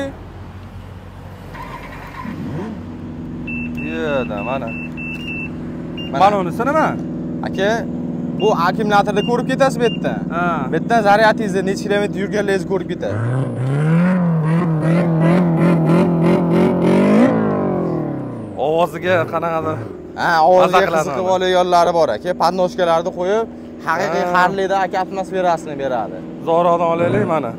Yeda, mana. Mana unisi nima? Aka, bu akkumulyatorda ko'rib ketasiz bu yerdan. Ha. Bu yerdan zaryadingizni necha kilometr yurganligingizni ko'rib ketadi. Ovoziga qanaqadir. Ha, ovoziga qiziqib olganlari bor aka. Podnoshkalarni qo'yib, haqiqiy Harleyda aka atmosferasini beradi. Zoroni olaylik mana.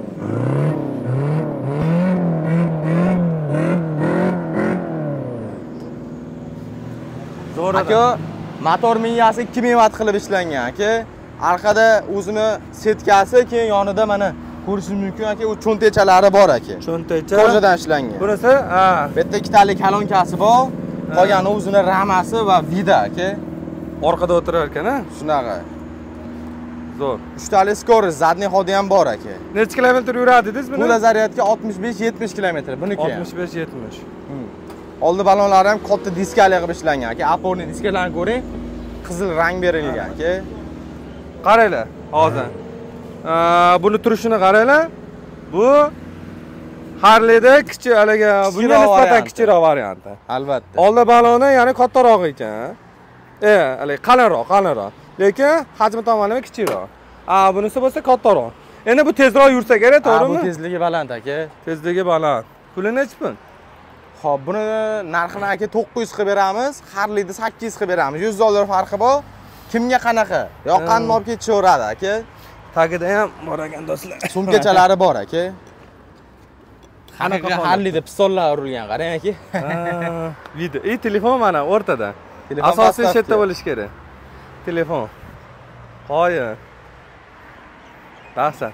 Zo'r aka, motor miyasi 2000 watt qilib ishlangan aka. Orqada o'zini setkasi, keyin yonida mana ko'rishingiz mumkin aka, u cho'ntechalari bor aka. Cho'ntecha. Ko'rjadan ishlangan. Bunisi, ha. Bu yerda 2 talik kalonkasi bor. Qolgani o'zini ramasi va vida aka. Orqada o'tirar ekan-a? Shunaqa. Zo'r. 3 talik skorost, zadniy xodi ham bor aka. Necha kilometr yuradi dedingiz buni? Bu zaryadga 65-70 km buniki ham. 65-70. Oldi ballonlari ham katta diskali qilib ishlangan aka. Aporni diskalarni ko'ring. Qizil rang berilgan aka. Qaranglar, hozir. Buni turishini qaranglar. Bu Harleyda kichik haliga bunga nisbatan kichikroq varianti. Albatta. Oldi balloni ya'ni kattaroq ekan. Hali qalinroq. Lekin hajmi tomonlama kichikroq. Bunisi bo'lsa kattaroq. Endi bu tezroq yursa kerak, to'g'rimi? Bu tezligi baland aka. Tezligi baland. Puli necha pul? Xo'p, buni narxini aka 900 qilib beramiz, Harleyda 800 qilib beramiz. $100 farqi bor. Kimga qanaqa? Yoqqanini olib ketishaveradi aka. Tagida ham bor ekan do'stlar. Sumkachalari bor aka. Qanaqa Harleyda pistollar urilgan, qarang aka. Video. Telefon mana o'rtada. Asosiy shetda bo'lish kerak. Telefon. Qo'ya. Dahshat.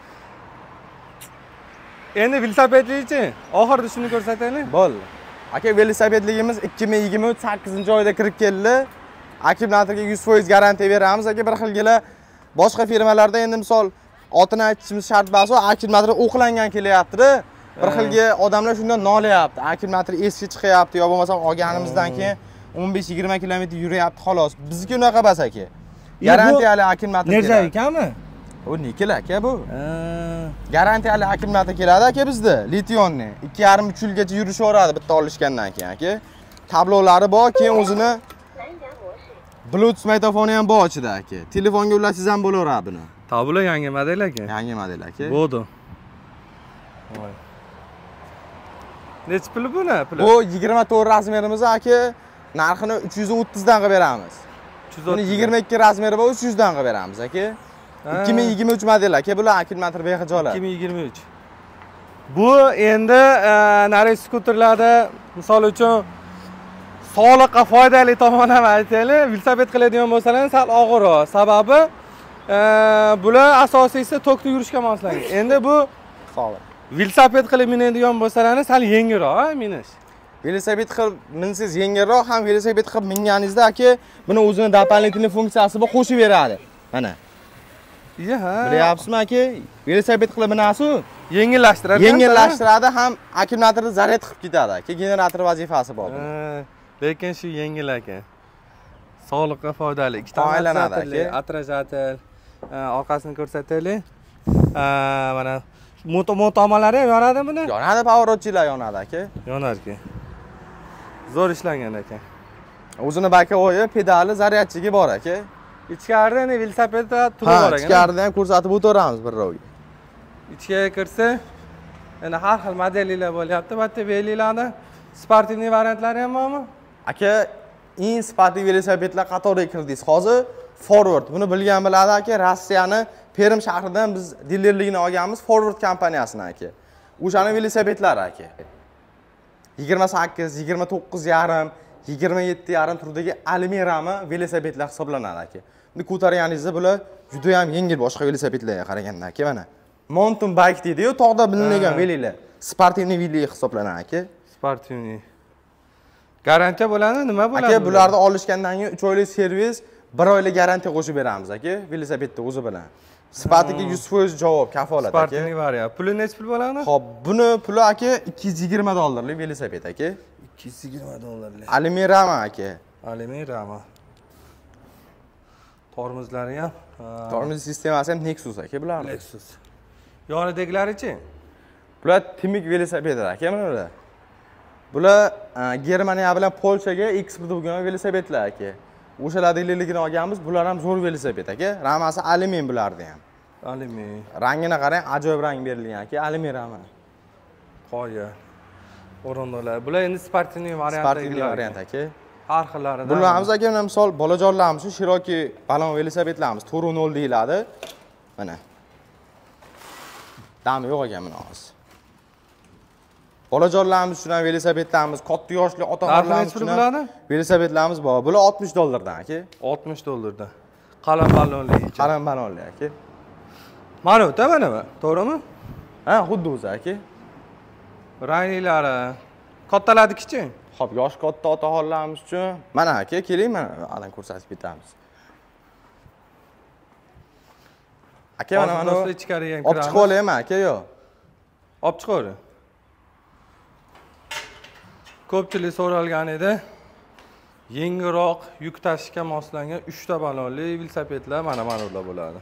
Endi velosipedlikchi oxirida shuni ko'rsataylik. Bo'ldi. Aka, velosipedligimiz 2028-oyda kirib keldi. Akkumulyatorga 100% garantiya beramiz aka. Bir xilgila boshqa firmalarda endi misol otini aytishimiz shart emas, akkumulyator o'qlangan kelyapti-da. Bir xilga odamlar shundan nolayapti. Akkumulyator eski chiqyapti yo bo'lmasam olganimizdan keyin 15-20 km yuryapti xolos. Bizniki unaqa emas aka. Garantiyali akkumulyator. Nerja ekanmi? Bu nikel aka bu. Garantiyali akkumulyator keladi aka bizda, litionni. 2,5-3 yilgacha yurishaveradi bitta olishgandan keyin aka. Tablolari bor, keyin o'zini Bluetooth mikrofoni ham bor ichida aka. Telefonga ulasangiz ham bo'laveradi buni. Tablo yangi model aka. Yangi model aka. Bo'ldi. Voy. Necha puli buni? Bu 24 razmerimiz aka. Narxini 330 dan qilib beramiz. Buni 22 razmeri bor, 300 dan qilib beramiz aka. 2023 model aka, bular akkumulyator bexijolar. 2023. Bu endi nari skuterlarda misol uchun sog'liqqa foydali tomoni ham aytaylik, velosiped qiladigan bo'lsalar sal og'irroq. Sababi bular asosiysi tokda yurishga moslangan. Endi bu Sog'liq. velosiped qilib minadigan bo'lsalar sal yengilroq minish. Velosiped qilib minsiz yengilroq, ham velosiped qilib minganingizda aka, buni o'zini doполнительный funksiyasi bor, qo'shib beradi. Mana. Bilyapsizmi aka? Velosiped qilib minasiz, Yengillashtiradi. Yengillashtiradi ham akkumulyatorni zaryad qilib ketadi aka. Generator vazifasi bor. Lekin shu yengil ekan. Sog'liqqa foydali. Ikkita aylanadi aka. Atrajatel. Orqasini ko'rsataylik. Mana motomalari ham yonadi buni? Yonadi, pоворотchilar yonadi aka. Yonar-ki. Zo'r ishlangan ekan. O'zini baka o'yi, pedali, zaryadchigi bor aka. Ichkarida velosipedda turi bor ekan. Ichkarida ham ko'rsatib o'tiramiz bir rovga. Ichga kirsa, endi har xil modellar bo'lyapti. Bitta vellarni sportivniy variantlari ham bormi? Aka, eng sifatli velosipedlar qatoriga kirdingiz. Hozir Forward. Buni bilgan biladi aka, Rossiyani Perm shahridan biz dilerligini olganmiz, Forward kompaniyasini aka. O'shaning velosipedlari aka. 28, 29,5, 27,5 turdagi alyumin rami velosipedlar hisoblanadi aka. Buni ko'targaningizda bular juda ham yengil boshqa velosipedlarga qaraganda aka mana. Mountain bike deydi-yu, tog'da bilinadigan vellar. Sportivniy vellar hisoblanadi aka. Sportivniy. Garantiya bo'ladi, nima bo'ladi? Aka, bularni olishgandan keyin 3 oylik servis, 1 oylik garantiya qo'shib beramiz aka, velosipedni o'zi bilan. Sifatiga 100% javob, kafolat aka. Sportivniy variant. Puli necha pul bo'ladi? Xo'p, buni puli aka $220 velosiped aka. $220. Alyumin rama aka. Alyumin rama. Tormozlari ham. Tormoz sistemasi ham Nexus aka bular. Nexus. Yonidagilari-chi? Bular Timik velosipedlar aka mana bular. Bular Germaniya bilan Polshaga eksport bo'lgan velosipedlar aka. O'shalardaligini olganmiz, bular ham zo'r velosiped aka. Ramasi alyumin bularda ham. Alyumin. Rangini qarang, ajoyib rang berilgan aka, alyumin rama. Qo'ya. O'rindiqlar. Bular endi sportivniy variant. Sportivniy variant aka. Har xillaridan. Bularimiz aka, mana misol bolajonlarimiz shu Cherokee balon velosipedlarimiz 4.0 deyiladi. Mana. Dami yo'q ekan buni hozir. Bolajonlarimiz uchun ham velosipedlarimiz, katta yoshli ota-onalarimiz uchun ham velosipedlarimiz bor. Bular $60 dan aka. $60 dan. Qalin balonli. Qalin balonli aka. Mana o'ta mana bu, to'g'rimi? Ha, xuddi o'zi aka. Ranglari kattalarnikichi? Xo'p, yosh katta ota-onalarimiz uchun mana aka, keling, mana alan ko'rsatib ketamiz. Aka, mana ichkariga ham olib chiqib olaymi aka, yo'q? Olib chiqavering. Ko'pchilik so'ralgan edi. Yengilroq yuk tashishga moslangan 3 ta balonli velosipedlar mana ular bo'ladi.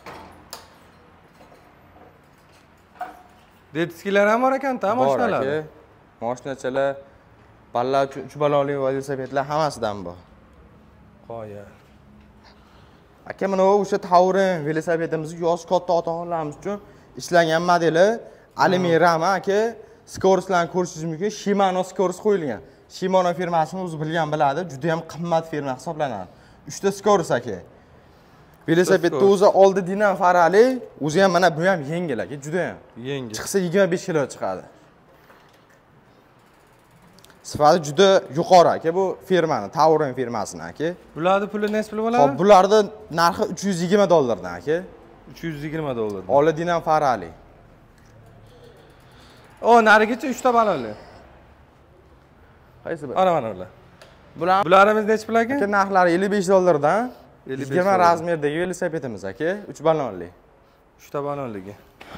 Detskilar ham bor ekan-da mashinalar. Bor aka. Mashinachalar, ballar uchun 3 balonli velosipedlar hammasidan bor. Qo'ya. Aka, mana o'sha Taurin velosipedimiz yosh katta ota-onalarimiz uchun ishlangan modeli alyumin rama aka. Skorslarni ko'rishingiz mumkin. Shimano skors qo'yilgan. Shimano firmasini o'zi bilgan biladi, juda ham qimmat firma hisoblanadi. 3 ta skors aka. Velosipedda o'zi oldi dinam farali, o'zi ham mana bu ham yengil aka, juda ham. Yengil. Chiqsa 25 kilo chiqadi. Sifati juda yuqori aka, bu firmani, Taurin firmasini aka. Bularni puli necha pul bo'ladi? Xo'p, bularning narxi $320 dan aka. $320. Oldi dinam farali. O, narigacha 3 ta balonli. Qaysi bir? Mana ular. Bularimiz necha pul aka? Narxlari $55 dan. 55 20 razmerdagi velosipedimiz aka, 3 balonli. 3 ta balonligi.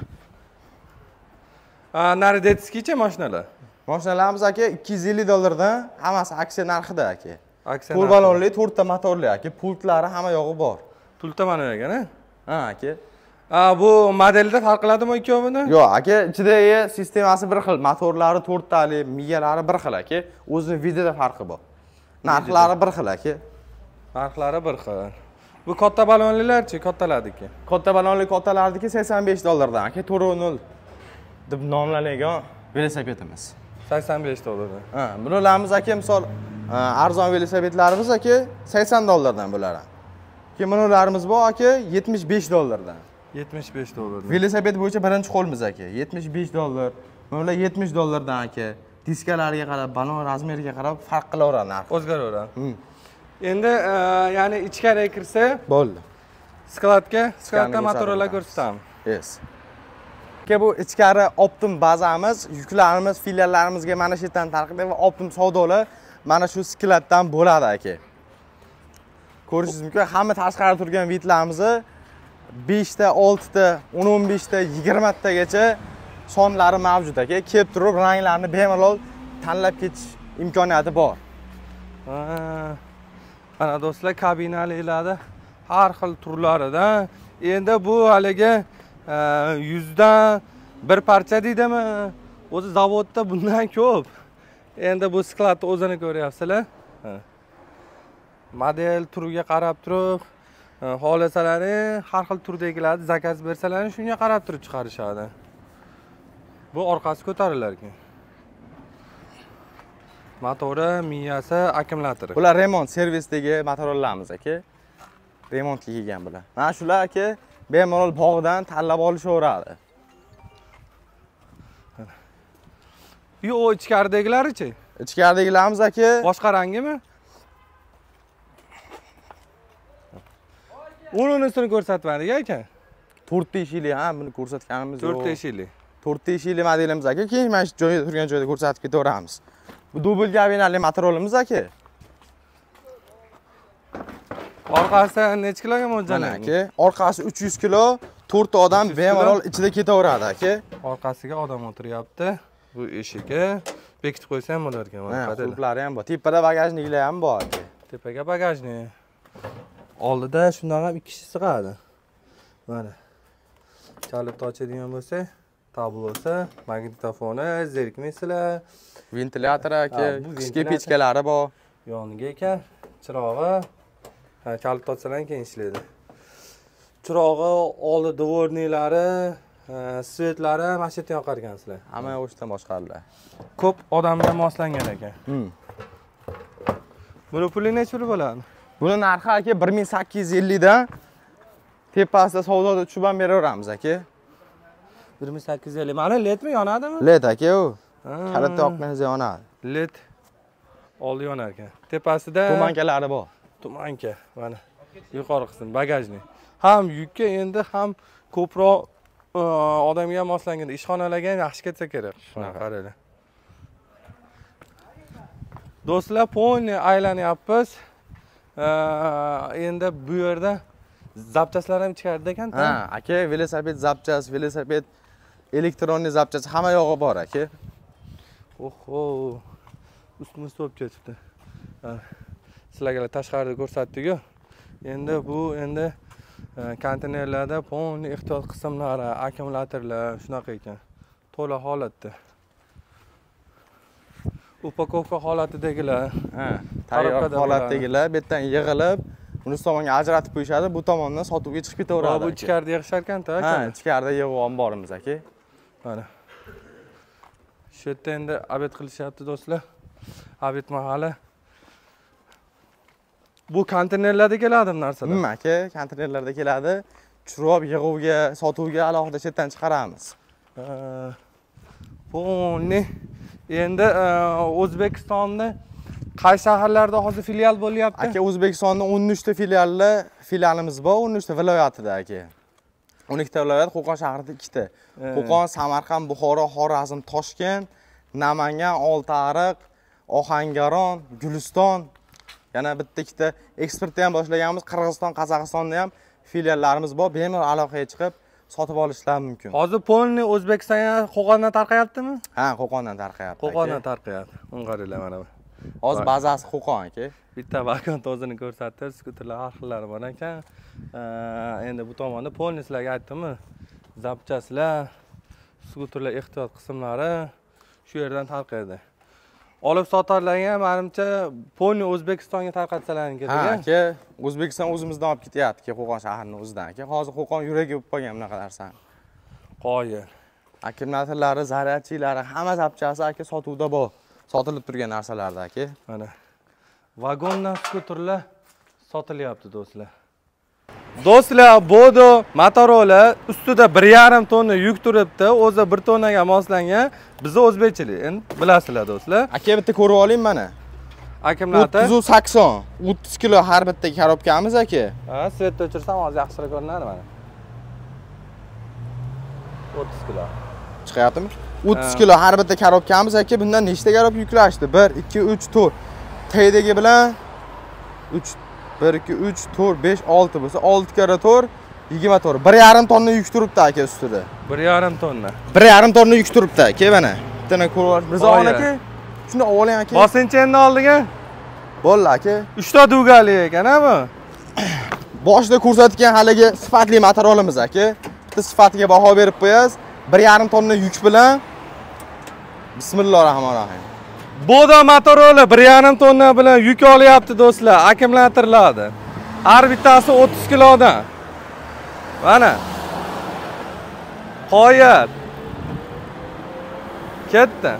Nari detskicha mashinalar. Mashinalarimiz aka $250 dan, hammasi aksiya narxida aka. Aksiya narxi. Balonli, 4 ta motorli aka, pultlari hamma yog'i bor. Pulta mana ekan-a? Ha aka. Bu modelda farq qiladimi ikkovini? Yo'q, aka, ichidagi sistemasi bir xil, motorlari 4 tali, miyalari bir xil, aka. O'zining videoda farqi bor. Narxlari bir xil, aka. Narxlari bir xil. Bu katta balonlilarchi, kattalardiki. Katta balonli kattalardiki $85 dan, aka, 4.0 deb nomlangan velosipedimiz. $85. Ha, bularimiz aka, misol, arzon velosipedlarimiz aka $80 dan bo'ladi. Keyin bularimiz bor aka $75 dan. $75. Velosiped bo'yicha birinchi qo'lmiz aka. $75. Bular $70 dan aka. Diskalariga qarab, balon razmeriga qarab farq qilaveradi narx. O'zgaraveradi. Endi ya'ni ichkariga kirsa, Bo'ldi. skladga Skladni Motorola ko'rsatamiz. Yes. Bu ichkari Optim bazamiz, yuklarimiz, filiallarimizga mana shu yerdan tarqaydi va Optim savdolar mana shu skladdan bo'ladi aka. Ko'rishingiz mumkin, hamma tashqarida turgan vitlarimizni 5 ta, 6 ta, 15 ta, 20 tagacha sonlari mavjud aka. Kelib turib, ranglarni bemalol tanlab ketish imkoniyati bor. Mana do'stlar, kabinalarida har xil turlarida. Endi bu haliga 100 dan bir parcha deydimi? O'zi zavodda bundan ko'p. Endi bu skladni o'zini ko'ryapsizlar. Model turiga qarab turib, xohlasalari har xil turdagilarni zakaz bersalaring shunga qarab turib chiqarishadi. Bu orqasi ko'tarilar ekan. Motori, miyasi, akkumulyatori. Bular remont servisdagi Motorola'miz aka. Remontga kelgan bular. Mana shular aka bemalol bog'dan tanlab olishaveradi. Yo, ichkaridagilari-chi? Ichkaridagilarimiz aka Boshqa rangimi? Unisini ko'rsatmadik aka. 4 teshikli ham buni ko'rsatganimiz yo'q. 4 teshikli. 4 teshikli modelimiz aka. Keyin mana shu joyda turgan joyda ko'rsatib ketaveramiz. Bu dubl kabinali Motorola'miz aka. Orqasi necha kiloga Mana mo'ljallangan? aka, orqasi 300 kilo, 4 ta odam bemalol ichida ketaveradi aka. Orqasiga odam o'tiryapti. Bu eshigi bekitib qo'ysa ham bo'lar ekan. Ha, qulplari ham bor. Tepada bagajniklar ham bor aka. Tepaga bagajnik. Oldida shundan ham 2 kishi sig'adi. Mana. Kalitni ochadigan bo'lsa, tablosi, magnitofoni, zerikmaysizlar. Ventilyator aka, bu qishki pechkalari bor. Yoniga ekan, chirog'i. Kalitni ochsalar keyin ishlaydi. Chirog'i, oldi dvorniklari, svetlari mana shu yerdan yoqar ekansizlar. Hamma o'shdan boshqariladi. Ko'p odamga moslangan ekan. Buni puli necha bo'ladi? Buni narxi aka 1850 dan tepasida savdoda tushib ham beraveramiz aka. 1850. Mana ledmi yonadimi? Led aka u. Kalit yoqqaningizda yonadi. Led oldi yonar ekan. Tepasida Tumankalari bor. tumanka. Mana yuqori qism bagajnik. Ham yukka endi ham ko'proq odamga moslanganda ishxonalarga ham yaxshi ketsa kerak. Shunaqa qaranglar. Do'stlar, ponni aylanyapmiz. Endi bu yerda zapchastlar ham ichkarida ekan-da. Ha, aka, velosiped zapchas, velosiped elektronniy zapchas hamma yog'i bor aka. Oho. Ustimiz to'p ketibdi. Sizlarga tashqarida ko'rsatdik-ku. Endi bu konteynerlarda ponni ehtiyot qismlari, akkumulyatorlar shunaqa ekan. To'la holatda. Upakovka holatidagilar. Ha, tayyor holatdagilar bu yerdan yig'ilib, uni tomonga ajratib qo'yishadi, bu tomondan sotuvga chiqib ketaveradi. Bu ichkarida yig'ishar ekan-da aka. Ha, ichkarida yig'ib omborimiz aka. Mana. Shu yerda endi obed qilishyapti do'stlar. Obed mahali. Bu konteynerlarda keladimi narsalar? Aka, konteynerlarda keladi. Tushirib yig'uvga, sotuvga alohida chetdan chiqaramiz. Ponni endi O'zbekistonda qaysi shaharlarda hozir filial bo'lyapti? Aka, O'zbekistonda 13 ta filialimiz bor, 13 ta viloyatida aka. 12 ta viloyat, Qo'qon shahrida 2 ta. Qo'qon, Samarqand, Buxoro, Xorazm, Toshkent, Namangan, Oltiariq, Ohangaron, Guliston. Yana bitta ikkita eksportni ham boshlaganmiz. Qirg'iziston, Qozog'istonda ham filiallarimiz bor. Bemalol aloqaga chiqib sotib olishlar mumkin. Hozir ponni O'zbekistonga Qo'qondan tarqayaptimi? Ha, Qo'qondan tarqayapti. Qo'qondan tarqayapti. Qaranglar mana bu. Hozir bazasi Qo'qon aka. Bitta vakant o'zini ko'rsatdi, skuterlar har xillari bor ekan. Endi bu tomonda polni sizlarga aytdimmi? Zapchastlar, skuterlar ehtiyot qismlari shu yerdan tarqaydi. Olib sotarlarga menimcha polni O'zbekistonga tarqatsalar kerak. Ha aka, O'zbekiston o'zimizdan olib ketyapti, Qo'qon shahrining o'zidan aka. Hozir Qo'qon yuragi bo'lib qolgan bunaqa narsa. Qoyil. Akkumulyatorlari, zaryadchilari, hamma zapchasi aka sotuvda bor. Sotilib turgan narsalarda aka. Mana vagondan skuterlar sotilyapti do'stlar. Do'stlar, Bodo Motorola ustida 1,5 tonna yuk turibdi. O'zi 1 tonnaga moslangan. Bizni o'zbekchilik. Endi bilasizlar do'stlar. Aka bitta ko'rib oling mana. Akkumulyator 380, 30 kilo har bitta korobkamiz aka. Ha, svetni o'chirsam hozir yaxshiroq ko'rinadi mana. 30 kilo. Chiqyaptimi? 30 kilo har bitta korobkamiz aka. Bundan nechta korobka yuklashdi? 1, 2, 3, 4. T'dagi bilan 3 1 2 3 4 5 6 bo'lsa 6 kara 4 24. 1,5 tonna yuk turibdi aka ustida. 1,5 tonna. 1,5 tonna yuk turibdi aka mana. Bittani ko'rib Mirzoxon aka. Shuni oling aka. Bosinchi endi oldiga. Bo'ldi aka. 3 ta dugali ekan-a bu. Boshida ko'rsatgan haligi sifatli materialimiz aka. Bitta sifatiga baho berib qo'yasiz. 1,5 tonna yuk bilan Bismillahirrohmanirrohim. Bodo Motorola 1,5 tonna bilan yuk olyapti do'stlar, akkumulyatorlarni. Har bittasi 30 kilodan. Mana. Qoyat. Ketdi.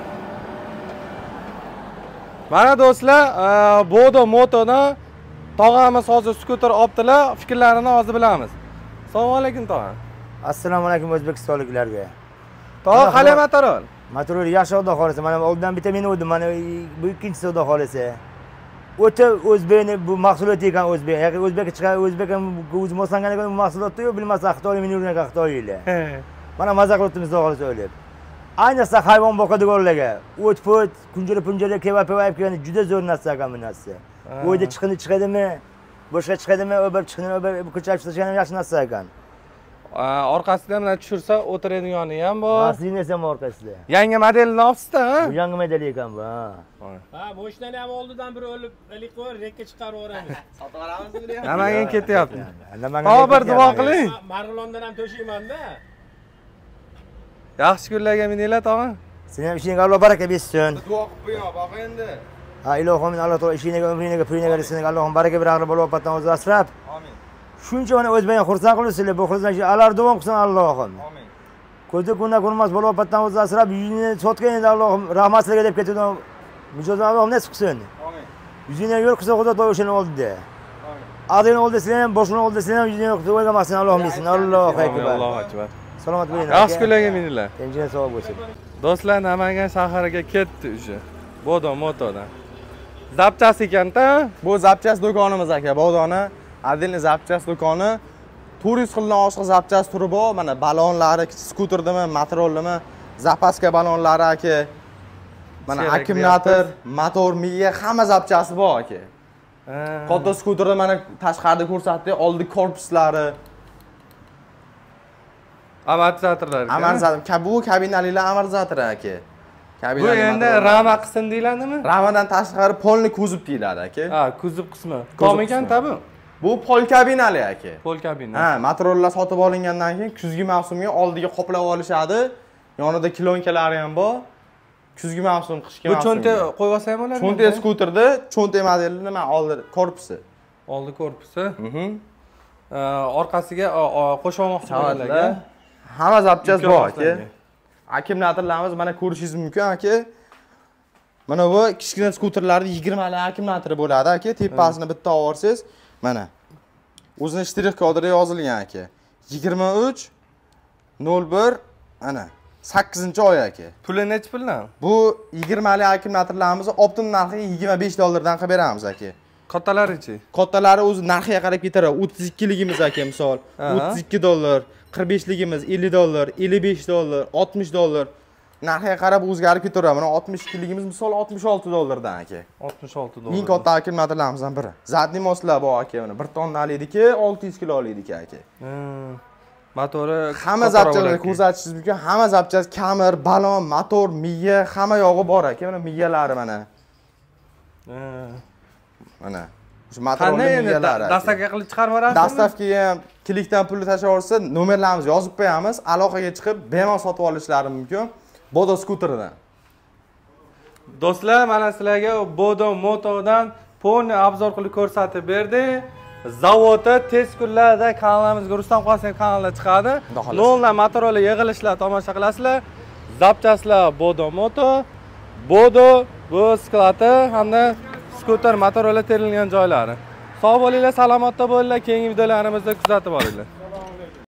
Mana do'stlar, Bodo Motodan tog'amiz hozir skuter olibdilar, fikrlarini hozir bilamiz. Assalomu alaykum tog'a. Assalomu alaykum o'zbekistonliklarga. Tog'a qalay Motorola? Motorola yaxshi xudo xolasa. Mana oldindan bitta men o'dim, mana bu ikkinchisi xudo xolasa. O'ta o'zbekni bu mahsulot ekan o'zbek. Yoki o'zbek chiqar, o'zbek ham o'zi moslanganiga bu mahsulotda yo'q, bilmasa Xitoy men yurgan Xitoyliklar. Mana maza qilibmiz xudo xolasa o'ylab. Ayniqsa hayvon boqadiganlarga o't-po't, kunjara-punjara kebab-pebab kelganda juda zo'r narsa ekan bu narsa. O'yda chiqadimi, boshqa chiqadimi, o'bir chiqini, o'bir ko'chirib tashlagan yaxshi narsa ekan. Orqasida mana tushirsa o'tiradigani ham bor. Mashinasi ham orqasida. Yangi modelni olibsiz-da, ha? Bu yangi model ekan bu, ha. Ha, bo'shdan ham oldidan bir o'lib, qo'yib, rekka chiqarib yuboramiz. Sotib olamizmi deyapti? Nimaga ketyapti? Hozir bir duo qiling. Marg'ilondan ham to'shayman-da. Yaxshi kunlarga mininglar, tog'a. Sen ham ishingga Alloh baraka bersin. Duo qilib qo'ying, boq endi. Ha, ilohim Alloh taolo ishingga, umringga, pulinga bersin. Allohim baraka beradi, bola opatdan o'zi asrab. Amin. Shuncha mana o'zbekni xursand qilibsizlar, bu xursandchilik alar davom qilsin Allohim. Amin. Ko'zda kundan ko'rmas bola opatdan o'zi asrab, yuzini sotgan endi Allohim rahmat sizlarga deb ketadi. Mijozdan Allohim nasib qilsin. Amin. Yuzini yo'l qilsa xudo taolo o'shani oldida. Amin. Adini oldida sizlar ham, boshini oldida sizlar ham yuzini yo'l qilib o'ylamasdan Allohim bersin. Allohu akbar. Allohu akbar. Salomat bo'ling. Yaxshi kunlarga mininglar. Tinchlik sog' bo'lsin. Do'stlar, Namangan shahriga ketdi o'sha. Bodo Motodan. Zapchast ekan-da. Bu zapchast do'konimiz aka, Bodoni Adilni zapchast do'koni. 400 xildan oshiq zapchast turi bor. Mana balonlari, skuterdimi, motorolimi, zapaska balonlari aka. Mana akkumulyator, motor, miya, hamma zapchasti bor aka. Katta skuterda mana tashqarida ko'rsatdi, oldi korpuslari. Amortizatorlar. Amortizator, bu kabinaliklar amortizatori aka. Bu endi rama qism deyladimi? Ramadan tashqari polni kuzov deyiladi aka. Ha, kuzov qismi. Tom ekan-da bu. Bu pol kabinali aka. Pol kabina. Ha, Motorola sotib olingandan keyin kuzgi mavsumga oldiga qoplab olishadi. Yonida klonkalari ham bor. Kuzgi mavsum, qishki mavsum. Bu cho'nta qo'yib olsa ham bo'ladimi? Cho'nta skuterda, cho'nta modeli nima oldi korpusi. Oldi korpusi. Orqasiga qo'shmoqchi bo'lganlarga. Hamma zapchast bor aka. Akkumulyatorlarimiz mana ko'rishingiz mumkin aka. Mana bu kichkina skuterlarda 20 lik akkumulyatori bo'ladi aka. Tepasini bitta olsangiz, mana. O'zining shtrix kodida yozilgan aka. 23 01 ana 8-oy aka. Puli necha puldan? Bu 20 lik akkumulyatorlarimizni optim narxiga $25 qilib beramiz aka. Kattalari-chi? Kattalari o'zi narxiga qarab ketaradi. 32 ligimiz aka misol, $32, 45 ligimiz $50, $55, $60. Narxiga qarab o'zgarib ketaveradi. Mana 62 ligimiz misol $66 dan aka. $66. Eng katta akkumulyatorlarimizdan biri. Zadniy moslar bor aka, mana 1 tonnalikniki, 600 kilolikliki aka. Motori hamma zapchastni ko'rsatishingiz mumkin. Hamma zapchast, kamera, balon, motor, miya, hamma yog'i bor aka. Mana miyalari mana. Mana. Shu Qanday motorolni endi migalari. dastavka qilib chiqarib yuborasizmi? Dastavkaga ham klikdan pulni tashlab yuborsa, nomerlarimizni yozib qo'yamiz, aloqaga chiqib bemalol sotib olishlari mumkin. Bodo skuteridan. Do'stlar, mana sizlarga Bodo Motodan polni obzor qilib ko'rsatib berdi. Zavodi tez kunlarda kanalimizga Rustam Qosimov kanalida chiqadi. Noldan Motorola yig'ilishlar tomosha qilasizlar. Zapchastlar Bodo Moto, Bodo bu sklati hamda skuter Motorola terilgan joylari. Sog' bo'linglar, salomatda bo'linglar. Keyingi videolarimizda kuzatib boringlar.